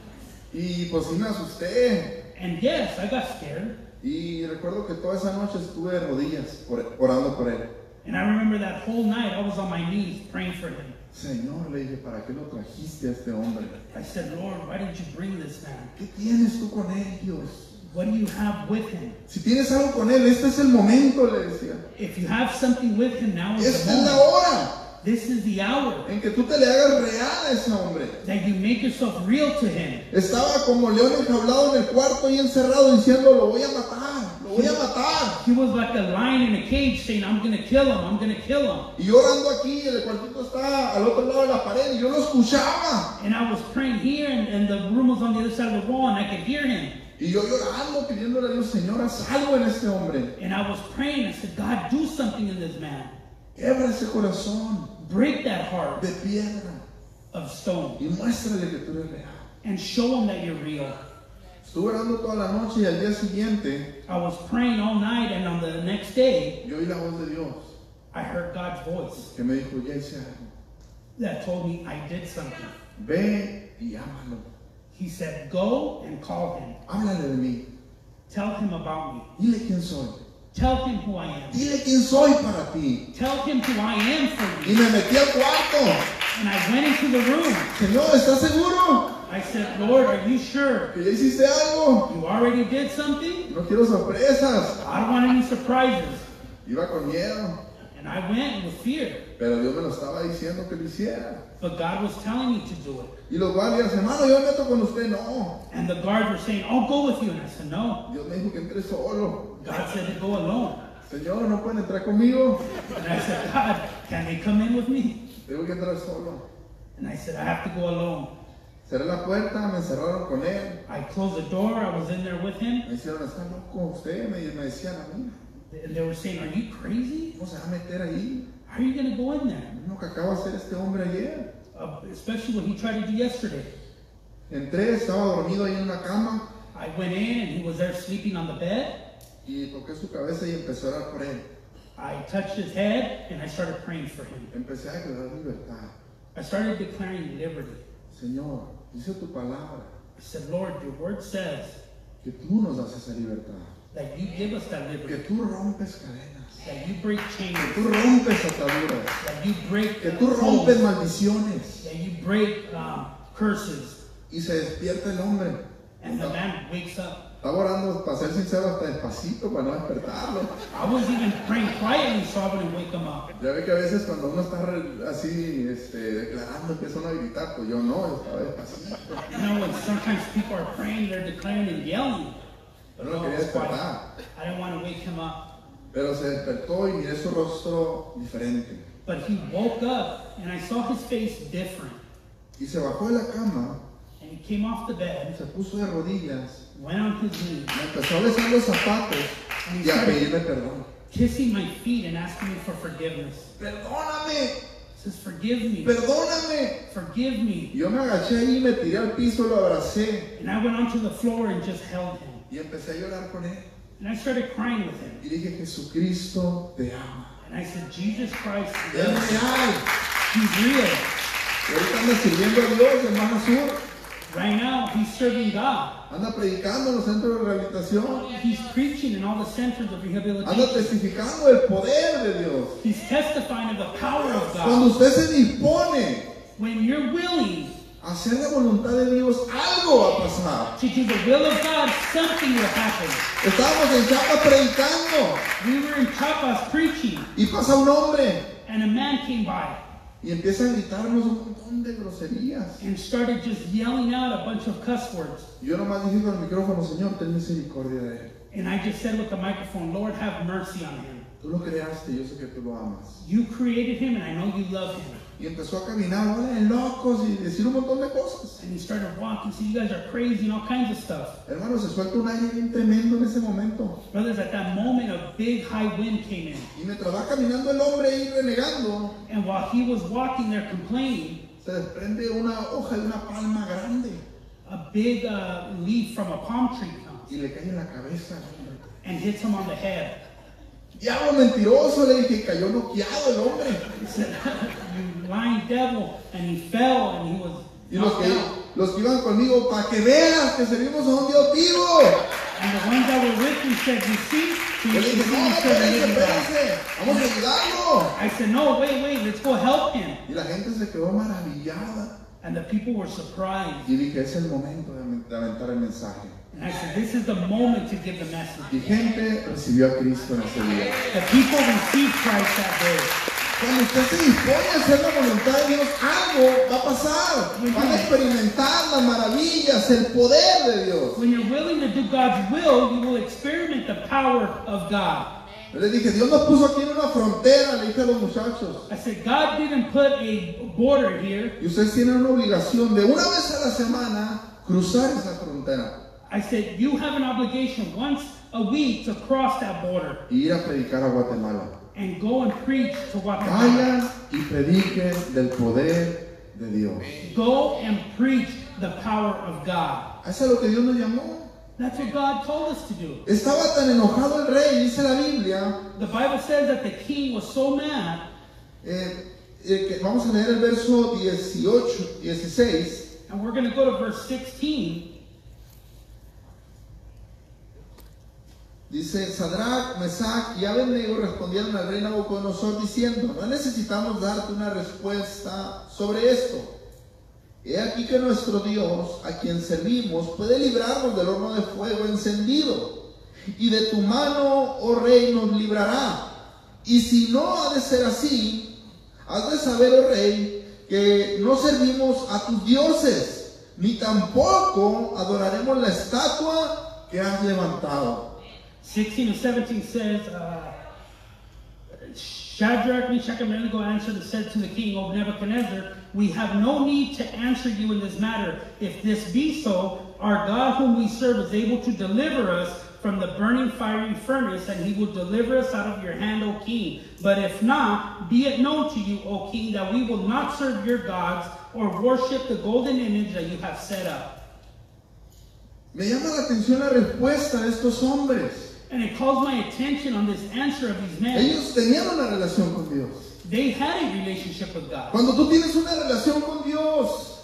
Y pues sí me asusté. And yes, I got scared. Y recuerdo que toda esa noche estuve de rodillas por- orando por él. And I remember that whole night I was on my knees praying for him. Señor, le dije, ¿para qué lo trajiste a este hombre? I said, Lord, why did you bring this man? ¿Qué tienes tú con él, Dios? What do you have with him? Si tienes algo con él, este es el momento, le decía. If you have something with him, now is the Esta es la moment. hora This is the hour en que tú te le hagas real a ese hombre. that you make yourself real to him. Estaba como león enjaulado en el cuarto y encerrado diciendo, lo voy a matar, lo voy a matar. He was like a lion in a cage saying, I'm going to kill him, I'm going to kill him. Y yo orando aquí, el cuartito está al otro lado de la pared y yo lo escuchaba. And I was praying here, and, and the room was on the other side of the wall, and I could hear him. Y yo llorando, pidiéndole a Dios, Señor, haz algo en este hombre. And I was praying, I said, God, do something in this man. Quebra ese corazón Break that heart de piedra of stone y muéstrale que tú eres real. and show him that you're real. Estuve orando toda la noche y al día siguiente I was praying all night, and on the next day, yo oí la voz de Dios I heard God's voice que me dijo, ya hice algo. that told me I did something. Ve y ámalo. He said, go and call him. Háblale de mí. Tell him about me. Dile quién soy. Tell him who I am. Dile quién soy para ti. Tell him who I am for Y you. me metí al cuarto. And I went into the room. Señor, ¿estás seguro I said, Lord, are you sure? que ya hiciste algo? You already did something? No quiero sorpresas. I don't want any surprises. Iba con miedo, And I went with fear. pero Dios me lo estaba diciendo que lo hiciera. But God was telling me to do it. Y los guardias, hermano, yo me meto con usted. No. And the guards were saying, I'll go with you. And I said, no. Dios me dijo que entre solo. God said to go alone. Señor, no pueden entrar conmigo. And I said, God, can they come in with me? Tengo que entrar solo. And I said, I have to go alone. Cerré la puerta, me encerraron con él. I closed the door. I was in there with him. Me hicieron, está loco usted, me, me decían a mí. And they were saying, are you crazy? ¿Cómo se va a meter ahí? How are you going to go in there? Lo que acaba de hacer este hombre ayer. Uh, especially what he tried to do yesterday. Entré, estaba dormido ahí en una cama I went in and he was there sleeping on the bed. y toqué su cabeza y empecé a orar por él. I touched his head and I started praying for him. Empecé a declarar libertad. I started declaring liberty. Señor, dice tu palabra I said, Lord, your word says que tú nos das esa libertad. that you give us that que liberty, tú rompes cadenas, that you break chains, que tú rompes ataduras, that you break que tú rompes codes, maldiciones. that you break um, curses, Y se despierta el hombre. and the man wakes up. Estaba orando, para ser sincero, hasta despacito para no despertarlo. I was even praying quietly so I wouldn't wake him up. Ya ve que a veces cuando uno está re- así este, declarando, empieza uno a gritar, pues yo no, yo estaba despacito. You know, when sometimes people are praying, they're declaring and yelling. Pero no No, quería it's quiet. despertar. I didn't want to wake him up. Pero se despertó y miré su rostro diferente. But he woke up and I saw his face different. Y se bajó de la cama, And he came off the bed, se puso de rodillas, went on his knees, me empezó a besar los zapatos y a pedirme perdón. kissing my feet and asking me for forgiveness. Perdóname, He says, forgive me, perdóname. forgive me. Y yo me agaché ahí, me tiré al piso, lo abracé And I went onto the floor and just held him. y empecé a llorar con él. And I started crying with him. Y dije, Jesucristo te ama. And I said, Jesus Christ, Es loves you. real. He's real. Y ahorita anda sirviendo a Dios en Baja Sur. Right now, he's serving God. Anda predicando en los centros de rehabilitación. He's preaching in all the centers of Anda rehabilitation. testificando el poder de Dios. He's testifying of the power of Cuando God. usted se dispone When you're willing a hacer la voluntad de Dios, algo va a pasar. to do the will of God, something will happen. Estábamos en Chapa predicando We were in Chiapas preaching, y pasa un hombre and a man came by y empieza a gritarnos un montón de groserías. and started just yelling out a bunch of cuss words. Y yo nomás dije con el micrófono, Señor, ten misericordia de él. And I just said with the microphone, Lord, have mercy on him. Tú lo creaste, yo sé que tú lo amas. You created him, and I know you love him. Y empezó a caminar, hola, locos, y decir un montón de cosas. And he started walking, so you guys are crazy and all kinds of stuff. Hermano, se suelta un aire bien tremendo en ese momento. Brothers, at that moment, a big high wind came in. Y mientras va caminando el hombre ahí renegando, And while he was walking there complaining, se desprende una hoja de una palma grande a big uh, leaf from a palm tree comes y le cae en la cabeza al hombre. and hits him on the head. Diablo mentiroso, le dije, cayó noqueado el hombre. He said, you lying devil. And he fell and he was Y los knocked que, out. los que iban conmigo, para que veas que servimos a un Dios vivo. And the ones that were with me said, you see? So Yo you le should dije, see no, me serve the espérense, living God. espérense, vamos a ayudarlo. I said, no, wait, wait, let's go help him. Y la gente se quedó maravillada. And the people were surprised. Y dije, es el momento de de aventar el mensaje. And I said, this is the moment to give the message. Y gente recibió a Cristo en ese día. The people received Christ that day. Cuando usted se dispone a hacer la voluntad de Dios, algo va a pasar. Van a experimentar las maravillas, el poder de Dios. When you're willing to do God's will, you will experiment the power of God. Yo les dije, Dios nos puso aquí en una frontera, le dije a los muchachos. I said, God didn't put a border here. Y ustedes tienen una obligación de una vez a la semana cruzar esa frontera I said, you have an obligation once a week to cross that border y ir a predicar a Guatemala. and go and preach to Guatemala. Vayan y prediquen del poder de Dios. Go and preach the power of God. Eso es lo que Dios nos llamó. That's what God told us to do. Estaba tan enojado el rey, dice la Biblia. The Bible says that the king was so mad. eh, eh, que vamos a leer el verso dieciocho, dieciséis. And we're going to go to verse sixteen. Dice, Sadrach, Mesach y Abednego respondieron al rey Nabucodonosor diciendo, no necesitamos darte una respuesta sobre esto. He aquí que nuestro Dios, a quien servimos, puede librarnos del horno de fuego encendido, y de tu mano, oh rey, nos librará. Y si no ha de ser así, has de saber, oh rey, que no servimos a tus dioses, ni tampoco adoraremos la estatua que has levantado. sixteen and seventeen says, uh, Shadrach, Meshach, and Abednego answered and said to the king, O Nebuchadnezzar, we have no need to answer you in this matter. If this be so, our God whom we serve is able to deliver us from the burning fiery furnace, and he will deliver us out of your hand, O king. But if not, be it known to you, O king, that we will not serve your gods or worship the golden image that you have set up. Me llama la atención la respuesta de estos hombres. And it calls my attention on this answer of these men. Ellos tenían una relación con Dios. They had a relationship with God. Cuando tú tienes una relación con Dios,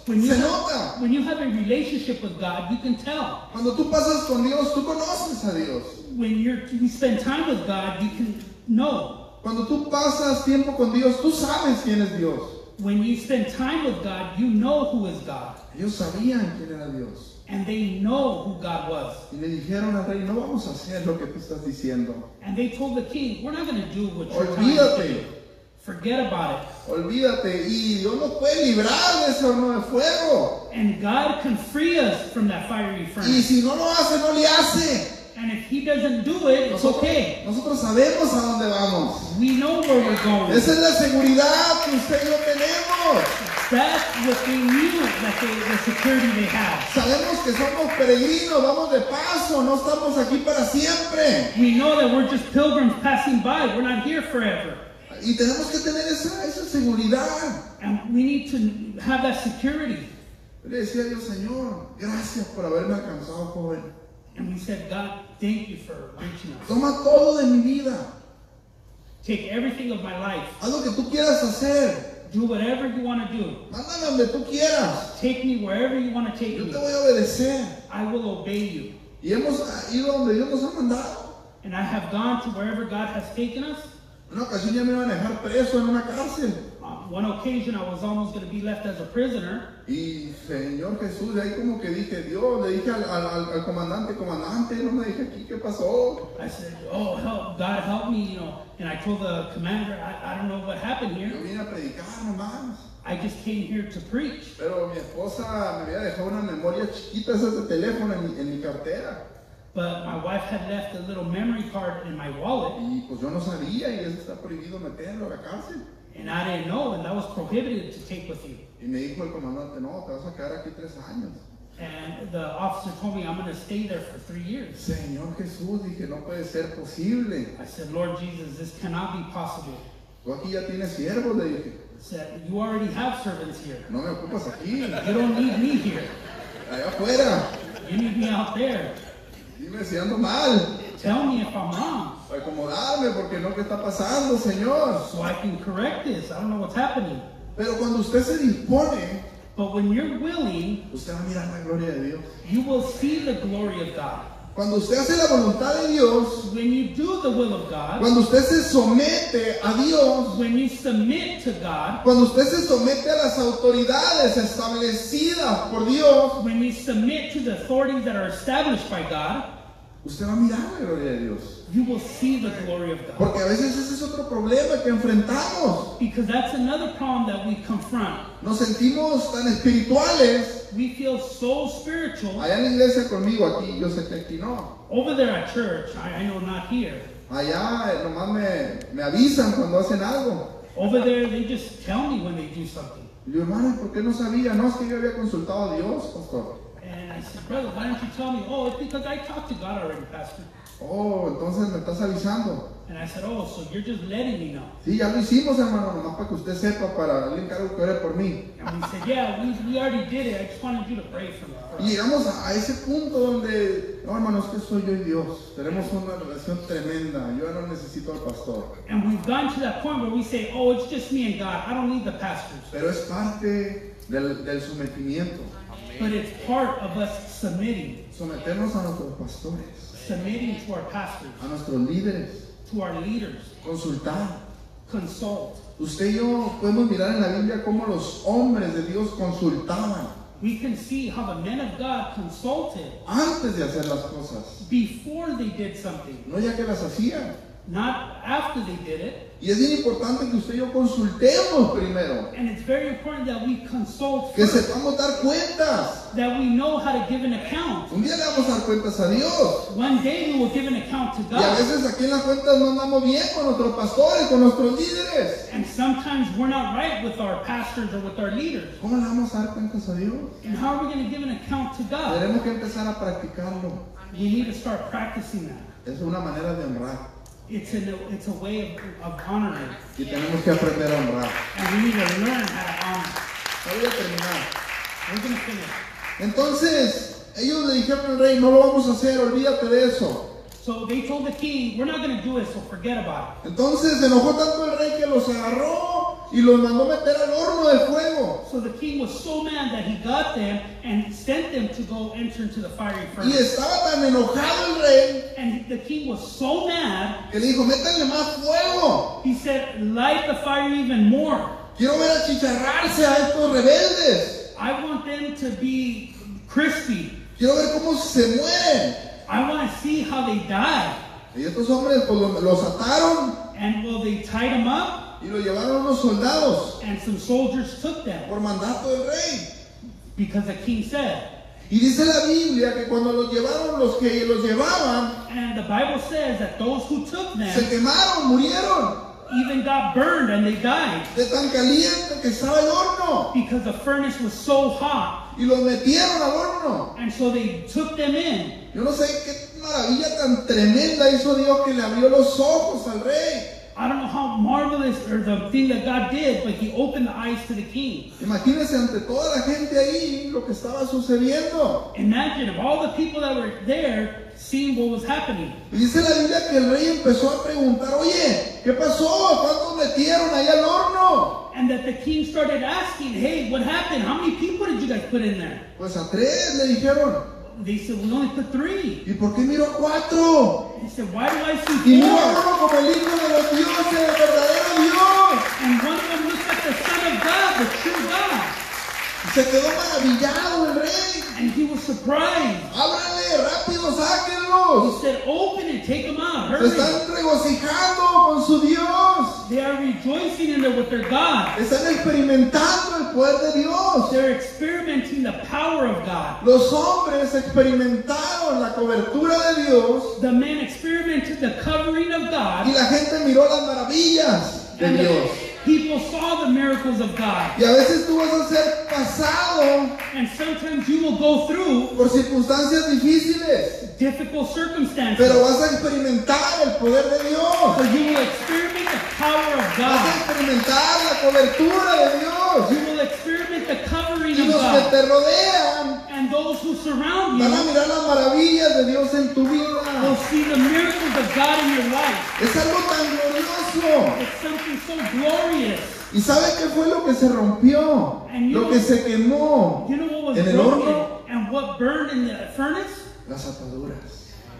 When you, Se have, nota. when you have a relationship with God, you can tell. Cuando tú pasas con Dios, tú conoces a Dios. When you're, you spend time with God, you can know. Cuando tú pasas tiempo con Dios, tú sabes quién es Dios. When you spend time with God, you know who is God. Ellos sabían quién era Dios. And they know who God was. Y le dijeron al rey, no vamos a hacer lo que tú estás diciendo. And they told the king, we're not going to do what you're trying to do. Olvídate, Forget about it. olvídate. Y Dios nos puede librar de ese horno de fuego. And God can free us from that fiery Y furnace. si no lo hace, no le hace. And if he doesn't do it, it's Nosotros, okay. nosotros sabemos a dónde vamos. We know where we're going. Esa es la seguridad que usted y yo tenemos. That's what they knew, that they, the security they have. Sabemos que somos peregrinos, vamos de paso, no estamos aquí para siempre. We know that we're just pilgrims passing by. We're not here forever. Y tenemos que tener esa, esa seguridad. And we need to have that security. Yo le decía a Dios, Señor, gracias por haberme alcanzado, joven. And we said, God, thank you for reaching us. Toma todo de mi vida. Take everything of my life. Haz lo que tú quieras hacer. Do whatever you want to do. Mándame donde tú quieras. Take me wherever you want to take Yo te me. voy a obedecer. I will obey you. Y hemos ido donde Dios nos ha mandado. And I have gone to wherever God has taken us. Una ocasión ya me iban a dejar preso en una cárcel. On one occasion, I was almost going to be left as a prisoner. Y Señor Jesús, de ahí como que dije, Dios, le dije al, al, al comandante, comandante, no me dije aquí, ¿qué pasó? I said, oh, help, God, help me, you know. And I told the commander, I, I don't know what happened Yo here. vine a predicar nomás. I just came here to preach. Pero mi esposa me había dejado una memoria chiquita, esas de teléfono en mi, en mi cartera. But my wife had left a little memory card in my wallet. Y pues yo no sabía, y eso está prohibido meterlo a la cárcel. And I didn't know, and that was prohibited to take with you. Y me dijo el comandante, no, te vas a quedar aquí tres años. And the officer told me I'm going to stay there for three years. Señor Jesús, dije, no puede ser posible. I said, Lord Jesus, this cannot be possible. Tú aquí ya tienes siervos, le dije. I said, you already have servants here. No me ocupas aquí, You don't need me here. allá afuera. You need me out there. Dime si ando mal. Tell me if I'm wrong Para acomodarme, porque no, ¿qué está pasando, Señor? so I can correct this. I don't know what's happening. Pero cuando usted se dispone, But when you're willing, usted va a mirar la gloria de Dios. you will see the glory of God. Cuando usted hace la voluntad de Dios, When you do the will of God, cuando usted se somete a Dios, when you submit to God, cuando usted se somete a las autoridades establecidas por Dios, when you submit to the authorities that are established by God, usted va a mirar la gloria de Dios. you will see the glory of God. Porque a veces ese es otro problema que enfrentamos. Because that's another problem that we confront. Nos sentimos tan espirituales. We feel so spiritual. Allá en la iglesia conmigo, aquí, yo sé que aquí no. Over there at church, I, I know not here. Allá eh, nomás me, me avisan cuando hacen algo. Over there, they just tell me when they do something. Y yo, hermano, ¿por qué no sabía? No, es que yo había consultado a Dios, pastor. And I said, brother, why don't you tell me? Oh, it's because I talked to God already, pastor. Oh, entonces me estás avisando. And I said, oh, so you're just letting me know. Sí, ya lo hicimos, hermano, nomás para que usted sepa, para le encargo que ore por mí. And we said, yeah, we, we already did it. I just wanted you to pray for me. Y llegamos a, a ese punto donde, no, hermano, es que soy yo y Dios. Tenemos una relación tremenda. Yo ya no necesito al pastor. And we've gone to that point where we say, oh, it's just me and God. I don't need the pastors. Pero es parte del, del sometimiento. But it's part of us submitting, Someternos a nuestros pastores, submitting to our pastors, a nuestros líderes, to our leaders, consultar. consult. Usted y yo podemos mirar en la Biblia cómo los hombres de Dios consultaban We can see how the men of God consulted antes de hacer las cosas, before they did something, no ya que las hacían. not after they did it. Y es bien importante que usted y yo consultemos primero, And it's very important that we consult que first, sepamos dar cuentas. that we know how to give an account. Un día le vamos a dar cuentas a Dios. One day we will give an account to Y a God. veces aquí en las cuentas no andamos bien con nuestros pastores, con nuestros líderes. And sometimes we're not right with our pastors or with our leaders. ¿Cómo le vamos a dar cuentas a Dios? And how are we going to give an account to God? Tenemos que empezar a practicarlo. We need to start practicing that. Es una manera de honrar. It's a, it's a way of, of honoring. Y tenemos que aprender a honrar. And we need to learn how to honor. Ya voy a terminar. We're going to finish. Entonces, ellos le dijeron al rey, no lo vamos a hacer, olvídate de eso. So they told the king, we're not going to do it, so forget about it. Entonces se enojó tanto el rey que los agarró y los mandó meter al horno de fuego. So the king was so mad that he got them and sent them to go enter into the fiery Y furnace. estaba tan enojado el rey And the king was so mad, que le dijo, métanle más fuego. he said, light the fire even more. Quiero ver achicharrarse a estos rebeldes. I want them to be crispy. Quiero ver cómo se mueren. I want to see how they die. Y estos hombres pues, los, los ataron And well, they tied them up, y los llevaron unos soldados and some soldiers took them por mandato del rey. because the king said. Y dice la Biblia que cuando los llevaron, los que los llevaban, And the Bible says that those who took se them quemaron, murieron, even got burned and they died de tan caliente que estaba el horno. because the furnace was so hot. Y los metieron al horno. And so they took them in. Yo no sé qué maravilla tan tremenda hizo Dios que le abrió los ojos al rey. I don't know how marvelous or the thing that God did, but he opened the eyes to the king. Imagínense ante toda la gente ahí lo que estaba sucediendo. Imagine of all the people that were there seeing what was happening. Y dice la Biblia que el rey empezó a preguntar, oye, ¿qué pasó? ¿Cuántos metieron ahí al horno? And that the king started asking, hey, what happened? How many people did you guys put in there? Pues a tres le dijeron. They said, we only put three. ¿Y por qué miro a cuatro? He said, why do I Y see miro a four? uno como el hijo de los dioses, el verdadero Dios. And one of them looks like the son of God, the true God. Y se quedó maravillado el rey. And he was surprised. Ábranle, rápido, He sáquenlos. said, open it, take them out, Se hurry. están regocijando con su Dios. They are rejoicing in there with their God. Están experimentando el poder de Dios. They're experimenting the power of God. Los hombres experimentaron la cobertura de Dios The men experimented the covering of y God. la gente miró las maravillas de And Dios. the people saw the miracles of God. Y a veces tú vas a ser pasado And sometimes you will go through por circunstancias difíciles, difficult circumstances. pero vas a experimentar el poder de Dios. But you will experiment the power of Vas a God. experimentar la cobertura de Dios. You will experiment the covering Y of los que God. te rodean And those who surround van a you mirar las maravillas de Dios en tu will vida. see the miracles of God in your life. Es algo tan glorioso. It's something so glorious. ¿Y sabe qué fue lo que se rompió? Lo que se quemó. You know what was En el broken horno. and what burned in the furnace? Las ataduras.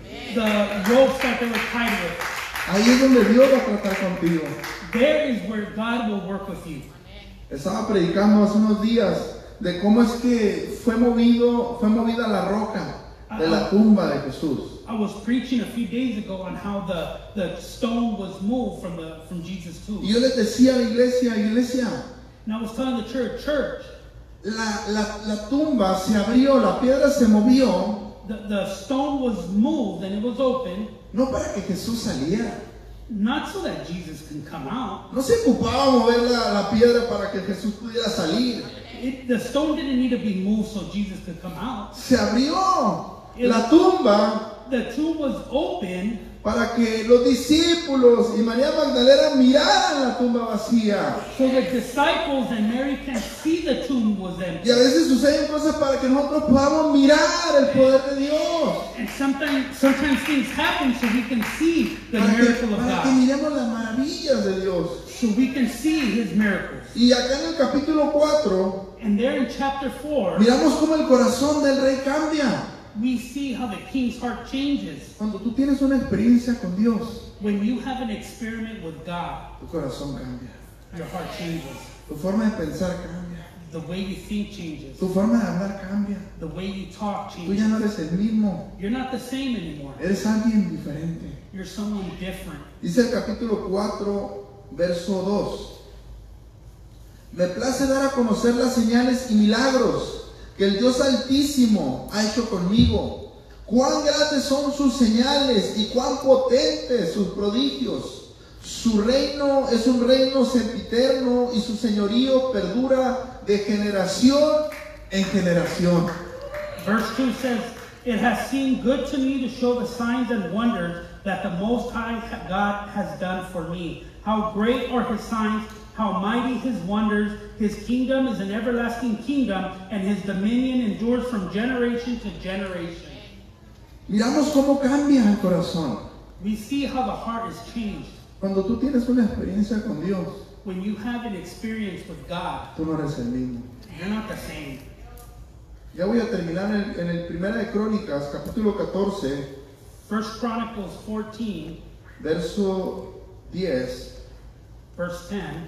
The ropes that they were tied with. Ahí es donde Dios va a tratar contigo. There is where God will work with you. Estaba predicando hace unos días de cómo es que fue movido, fue movida la roca de la tumba de Jesús. I was preaching a few days ago on how the, the stone was moved from the from Jesus' tomb. Y yo les decía a la iglesia, iglesia, And I was telling the church, church, la, la, la tumba se abrió, la piedra se movió, the, the stone was moved and it was open, no para que Jesús saliera. not so that Jesus can come out. No se ocupaba mover la, la piedra para que Jesús pudiera salir. It, the stone didn't need to be moved so Jesus could come out. Se abrió la tumba The tomb was open para que los discípulos y María Magdalena miraran la tumba vacía. so the disciples and Mary can see the tomb was empty. Y a veces suceden cosas para que nosotros podamos mirar el poder de Dios. And sometimes, sometimes things happen so we can see the Para que, miracle of para que God. miremos las maravillas de Dios. So we can see His miracles. Y acá en el capítulo cuatro, And there in chapter four, miramos cómo el corazón del rey cambia. we see how the king's heart changes. Cuando tú tienes una experiencia con Dios, When you have an experiment with God, tu corazón cambia. your heart changes. Tu forma de pensar cambia. The way you think changes. Tu forma de hablar cambia. The way you talk Tú changes. ya no eres el mismo. You're not the same anymore. Eres alguien diferente. You're someone different. Dice el capítulo cuatro, verso dos. Me place dar a conocer las señales y milagros que el Dios Altísimo ha hecho conmigo. Cuán grandes son sus señales y cuán potentes sus prodigios. Su reino es un reino sempiterno y su señorío perdura de generación en generación. Verse two says, It has seemed good to me to show the signs and wonders that the Most High God has done for me. How great are His signs, how mighty His wonders. His kingdom is an everlasting kingdom, and His dominion endures from generation to generation. Miramos cómo cambia el corazón. We see how the heart is changed. Cuando tú tienes una experiencia con Dios, when you have an experience with God, tú no eres el mismo. you're not the same. Ya voy a terminar en el, en el Primera de Crónicas, capítulo catorce, First Chronicles fourteen, verso diez. verse ten.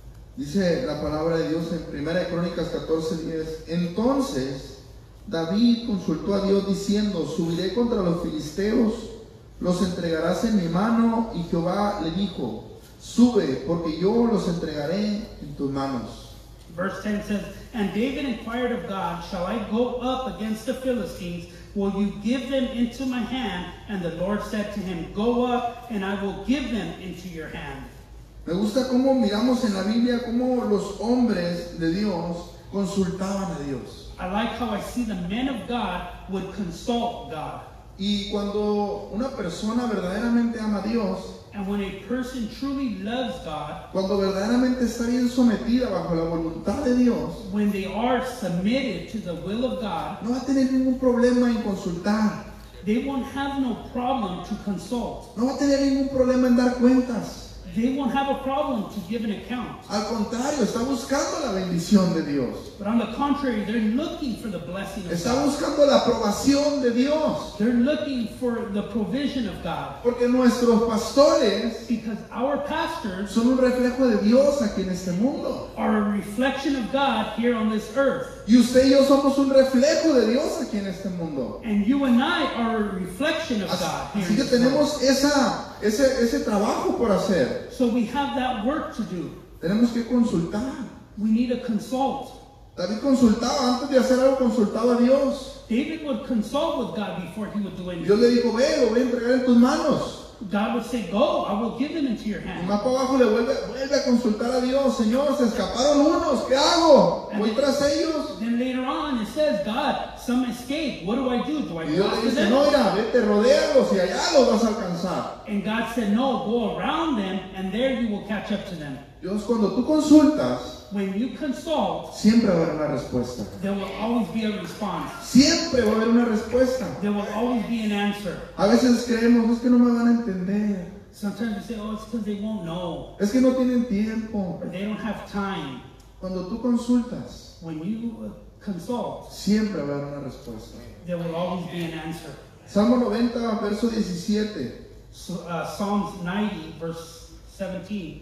Dice la palabra de Dios en Primera de Crónicas catorce, diez. Entonces David consultó a Dios diciendo: subiré contra los filisteos, los entregarás en mi mano. Y Jehová le dijo: sube, porque yo los entregaré en tus manos. Verse ten says, And David inquired of God, Shall I go up against the Philistines? Will you give them into my hand? And the Lord said to him, Go up, and I will give them into your hand. Me gusta cómo miramos en la Biblia cómo los hombres de Dios consultaban a Dios. I like how I see the men of God would consult God. Y cuando una persona verdaderamente ama a Dios, And when a person truly loves God, cuando verdaderamente está bien sometida bajo la voluntad de Dios, when they are submitted to the will of God, no va a tener ningún problema en consultar, they won't have no problem to consult. no va a tener ningún problema en dar cuentas. They won't have a problem to give an account. Al contrario, está buscando la bendición de Dios. But on the contrary, they're looking for the blessing of Está God. buscando la aprobación de Dios. They're looking for the provision of God. Porque nuestros pastores Because our pastors son un reflejo de Dios aquí en este mundo. are a reflection of God here on this earth. Y usted y yo somos un reflejo de Dios aquí en este mundo. And you and I are a reflection of Así, God here así in que this world. tenemos esa, ese, ese trabajo por hacer. So we have that work to do. Tenemos que consultar. We need to consult. David consultaba, antes de hacer algo consultaba a Dios. David would consult with God before he would do Y Dios anything. le dijo: ve, lo voy a entregar en tus manos. God would say, Go, I will give them into your Y hand. más para abajo le vuelve, vuelve a consultar a Dios: Señor, se escaparon unos, ¿qué hago? ¿Voy tras ellos? Then later on it says, God, some escape. What do I do? Do I Y go Dios le after dice: them? no, mira, vete, rodéalos y allá los vas a alcanzar. And God said, No, go around them, and there you will catch up to them. Dios, cuando tú consultas, When you consult, siempre va a haber una respuesta. there will always be a response. Siempre va a haber una respuesta. There will always be an answer. A veces creemos: es que no me van a entender, Sometimes we say, Oh, it's because they won't know, es que no tienen tiempo. or they don't have time. Cuando tú consultas, When you uh, consult, siempre va a haber una respuesta. there will always be an answer. Salmo noventa, verso diecisiete. So, uh, Psalms ninety, verse seventeen.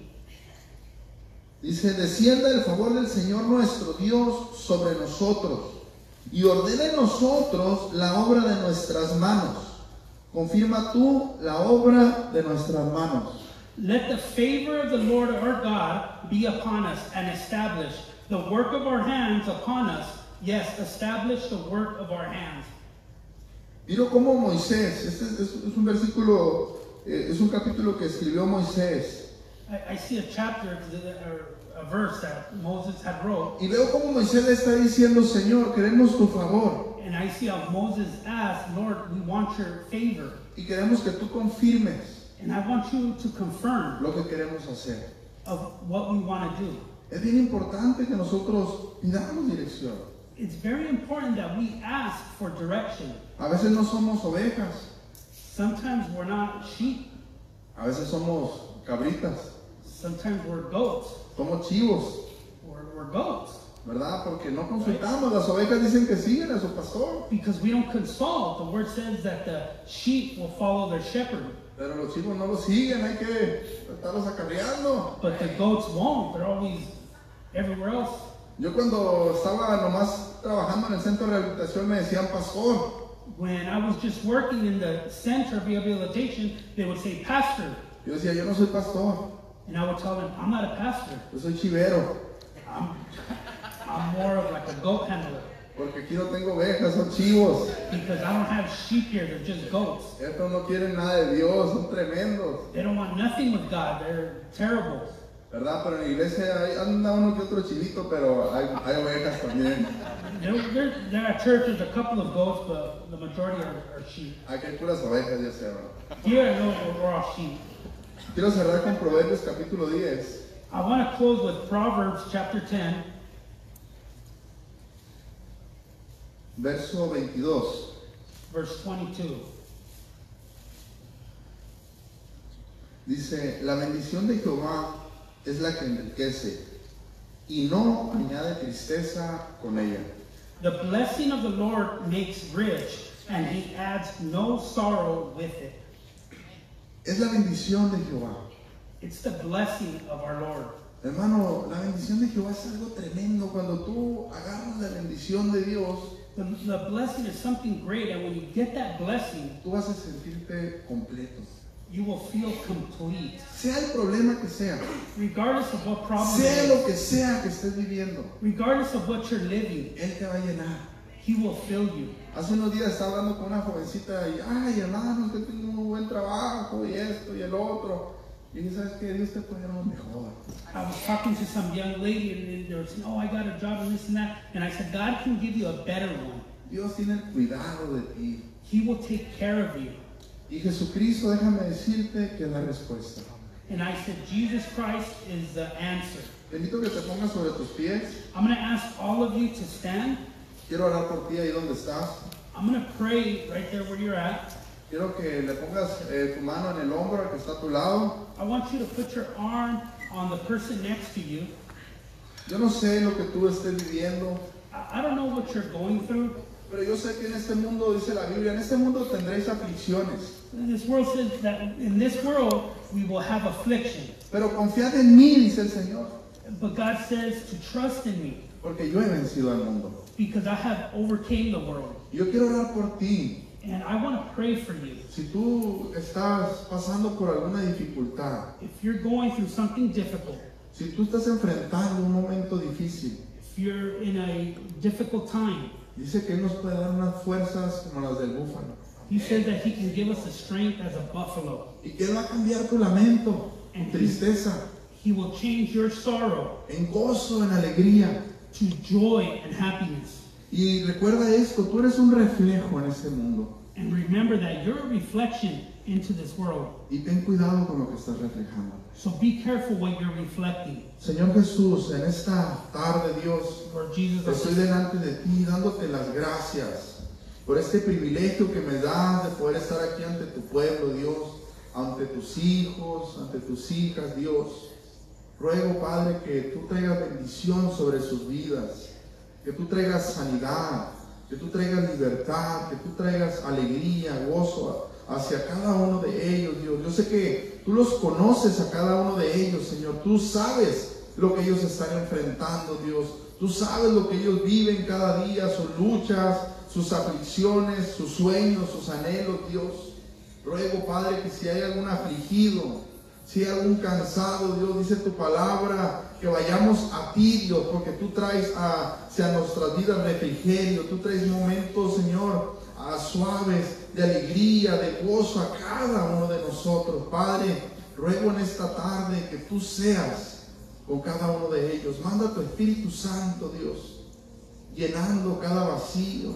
Dice: descienda el favor del Señor nuestro Dios sobre nosotros y ordena en nosotros la obra de nuestras manos. Confirma tú la obra de nuestras manos. Let the favor of the Lord our God be upon us and establish the work of our hands upon us. Yes, establish the work of our hands. Miro cómo Moisés, este es, es- es un versículo, eh, es un capítulo que escribió Moisés. I, I see a chapter or a verse that Moses had wrote, Y veo cómo Moisés le está diciendo: Señor, queremos tu favor and I see how Moses asked, Lord, we want your favor, y queremos que tú confirmes and I want you to confirm lo que queremos hacer. of what we want to do. Es bien importante que nosotros pidamos dirección. It's very important that we ask for direction. A veces no somos ovejas, Sometimes we're not sheep. a veces somos cabritas, Sometimes we're goats. somos chivos, We're, we're goats. ¿verdad? Porque no consultamos. Las ovejas dicen que siguen a su pastor, Because we don't consult. The word says that the sheep will follow their shepherd. pero los chivos no los siguen, hay que estarlos acarreando. But the goats won't. They're always everywhere else. Yo cuando estaba nomás trabajando en el centro de rehabilitación me decían pastor. When I was just working in the center of rehabilitation, they would say, Pastor. Yo decía: yo no soy pastor, And I would tell them, I'm not a pastor. yo soy chivero, I'm, I'm more of like a goat handler. porque aquí no tengo ovejas, son chivos. Because I don't have sheep here. They're just goats. Estos no quieren nada de Dios, son tremendos, They don't want nothing with God. They're terrible. ¿verdad? Pero en la iglesia hay, anda uno que otro chivito, pero hay, hay ovejas también. There, there, there at church, there's a couple of goats, but the majority are, are sheep. Aquí hay puras ovejas, ya sé, ¿verdad? Here I know we're all sheep. Quiero cerrar con Proverbios capítulo diez, I want to close with Proverbs chapter ten, verso veintidós. verse twenty-two. Dice: la bendición de Jehová es la que enriquece y no añade tristeza con ella. The blessing of the Lord makes rich, and he adds no sorrow with it. Es la bendición de Jehová. It's the blessing of our Lord. Hermano, la bendición de Jehová es algo tremendo. Cuando tú agarras la bendición de Dios, The, the blessing is something great, and when you get that blessing, tú vas a sentirte completo. you will feel complete. Sea el problema que sea, Regardless of what problem sea it lo is, que sea que estés viviendo, regardless of what you're living, Él te va a llenar. he will fill you. Hace unos días estaba hablando con una jovencita y, ay, hermano, que tengo un buen trabajo y esto y el otro. Y dije, ¿sabes qué? Dios te puede dar lo mejor. I was talking to some young lady, and they were saying, oh, I got a job and this and that. And I said, God can give you a better one. Dios tiene el cuidado de ti. He will take care of you. Y Jesucristo, déjame decirte que es la respuesta. And I said, Jesus Christ is the answer. Te invito a que te pongas sobre tus pies. I'm going to ask all of you to stand. Quiero orar por ti ahí donde estás. I'm going to pray right there where you're at. Quiero que le pongas eh, tu mano en el hombro al que está a tu lado. I want you to put your arm on the person next to you. Yo no sé lo que tú estés viviendo, I, I don't know what you're going through. pero yo sé que en este mundo, dice la Biblia, en este mundo tendréis aflicciones. This world says that in this world we will have affliction. Pero confiad en mí, dice el Señor, But God says to trust in me porque yo he vencido al mundo. because I have overcame the world. Yo quiero orar por ti. And I want to pray for you. Si tú estás pasando por alguna dificultad, If you're going through something difficult, si tú estás enfrentando un momento difícil, if you're in a difficult time, dice que Él nos puede dar unas fuerzas como las del búfalo. He says that He can give us the strength as a buffalo. Y que Él va a cambiar tu lamento en And tristeza, He will change your sorrow en gozo, en alegría. to joy and happiness. Y recuerda esto, tú eres un reflejo en este mundo. And remember that you're a reflection into this world. Y ten cuidado con lo que estás reflejando. So be careful what you're reflecting. Señor Jesús, en esta tarde, Dios, Lord Jesus, estoy delante de ti dándote las gracias por este privilegio que me das de poder estar aquí ante tu pueblo, Dios, ante tus hijos, ante tus hijas, Dios. Ruego, Padre, que tú traigas bendición sobre sus vidas, que tú traigas sanidad, que tú traigas libertad, que tú traigas alegría, gozo hacia cada uno de ellos, Dios. Yo sé que tú los conoces a cada uno de ellos, Señor. Tú sabes lo que ellos están enfrentando, Dios. Tú sabes lo que ellos viven cada día, sus luchas, sus aflicciones, sus sueños, sus anhelos, Dios. Ruego, Padre, que si hay algún afligido, si hay algún cansado, Dios, dice tu palabra, que vayamos a ti, Dios, porque tú traes hacia nuestras vidas refrigerio, tú traes momentos, Señor, a suaves, de alegría, de gozo a cada uno de nosotros. Padre, ruego en esta tarde que tú seas con cada uno de ellos. Manda tu Espíritu Santo, Dios, llenando cada vacío.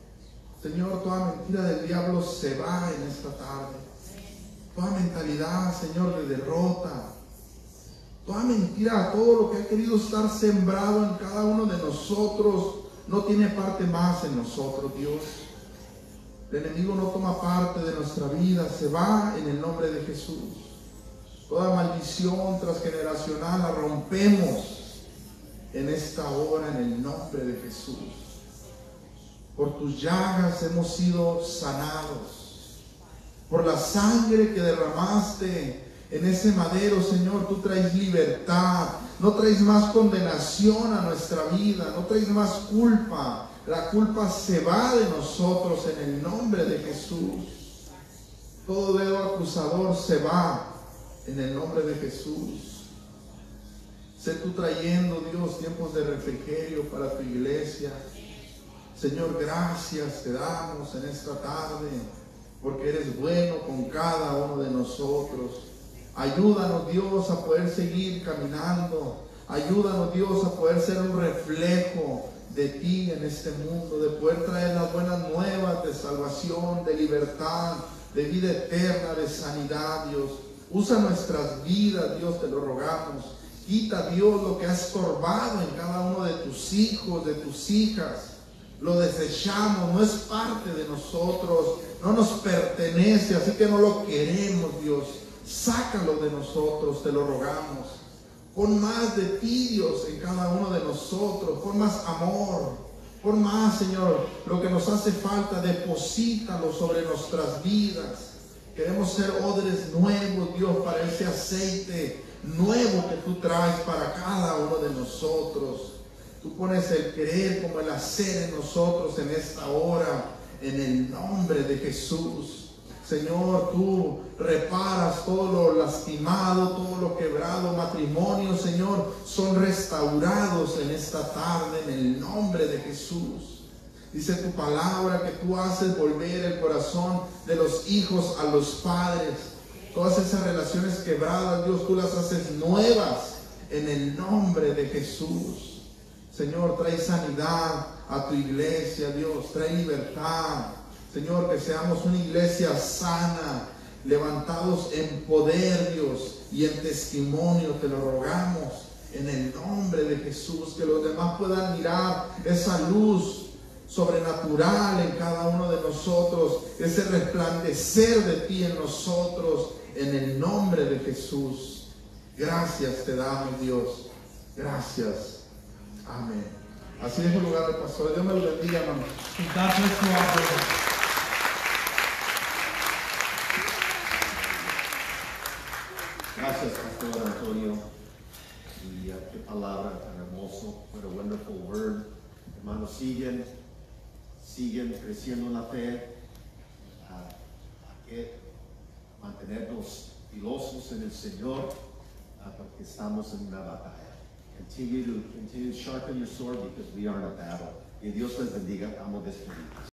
Señor, toda mentira del diablo se va en esta tarde. Toda mentalidad, Señor, de derrota, toda mentira, todo lo que ha querido estar sembrado en cada uno de nosotros, no tiene parte más en nosotros, Dios. El enemigo no toma parte de nuestra vida, se va en el nombre de Jesús. Toda maldición transgeneracional la rompemos en esta hora en el nombre de Jesús. Por tus llagas hemos sido sanados. Por la sangre que derramaste en ese madero, Señor, tú traes libertad. No traes más condenación a nuestra vida. No traes más culpa. La culpa se va de nosotros en el nombre de Jesús. Todo dedo acusador se va en el nombre de Jesús. Sé tú trayendo, Dios, tiempos de refrigerio para tu iglesia. Señor, gracias te damos en esta tarde, porque eres bueno con cada uno de nosotros. Ayúdanos, Dios, a poder seguir caminando. Ayúdanos, Dios, a poder ser un reflejo de ti en este mundo, de poder traer las buenas nuevas de salvación, de libertad, de vida eterna, de sanidad, Dios. Usa nuestras vidas, Dios, te lo rogamos. Quita, Dios, lo que ha estorbado en cada uno de tus hijos, de tus hijas. Lo desechamos, no es parte de nosotros, no nos pertenece, así que no lo queremos, Dios. Sácalo de nosotros, te lo rogamos. Pon más de ti, Dios, en cada uno de nosotros. Pon más amor. Pon más, Señor, lo que nos hace falta, deposítalo sobre nuestras vidas. Queremos ser odres nuevos, Dios, para ese aceite nuevo que tú traes para cada uno de nosotros. Tú pones el querer como el hacer en nosotros en esta hora, en el nombre de Jesús. Señor, tú reparas todo lo lastimado, todo lo quebrado. Matrimonios, Señor, son restaurados en esta tarde en el nombre de Jesús. Dice tu palabra que tú haces volver el corazón de los hijos a los padres. Todas esas relaciones quebradas, Dios, tú las haces nuevas en el nombre de Jesús. Señor, trae sanidad a tu iglesia, Dios, trae libertad. Señor, que seamos una iglesia sana, levantados en poder, Dios, y en testimonio, te lo rogamos en el nombre de Jesús. Que los demás puedan mirar esa luz sobrenatural en cada uno de nosotros, ese resplandecer de ti en nosotros, en el nombre de Jesús. Gracias te damos, Dios. Gracias. Amén. Así dejo lugar al pastor. Dios me lo bendiga, hermano. God bless you all, brother. Gracias, Pastor Antonio. Y uh, qué palabra tan hermoso. What a wonderful word. Hermanos, siguen, siguen creciendo en la fe. Uh, hay que mantenernos filosos en el Señor, uh, porque estamos en una batalla. Continue to, continue to sharpen your sword because we are in a battle. Y Dios les bendiga. Amo despedidos.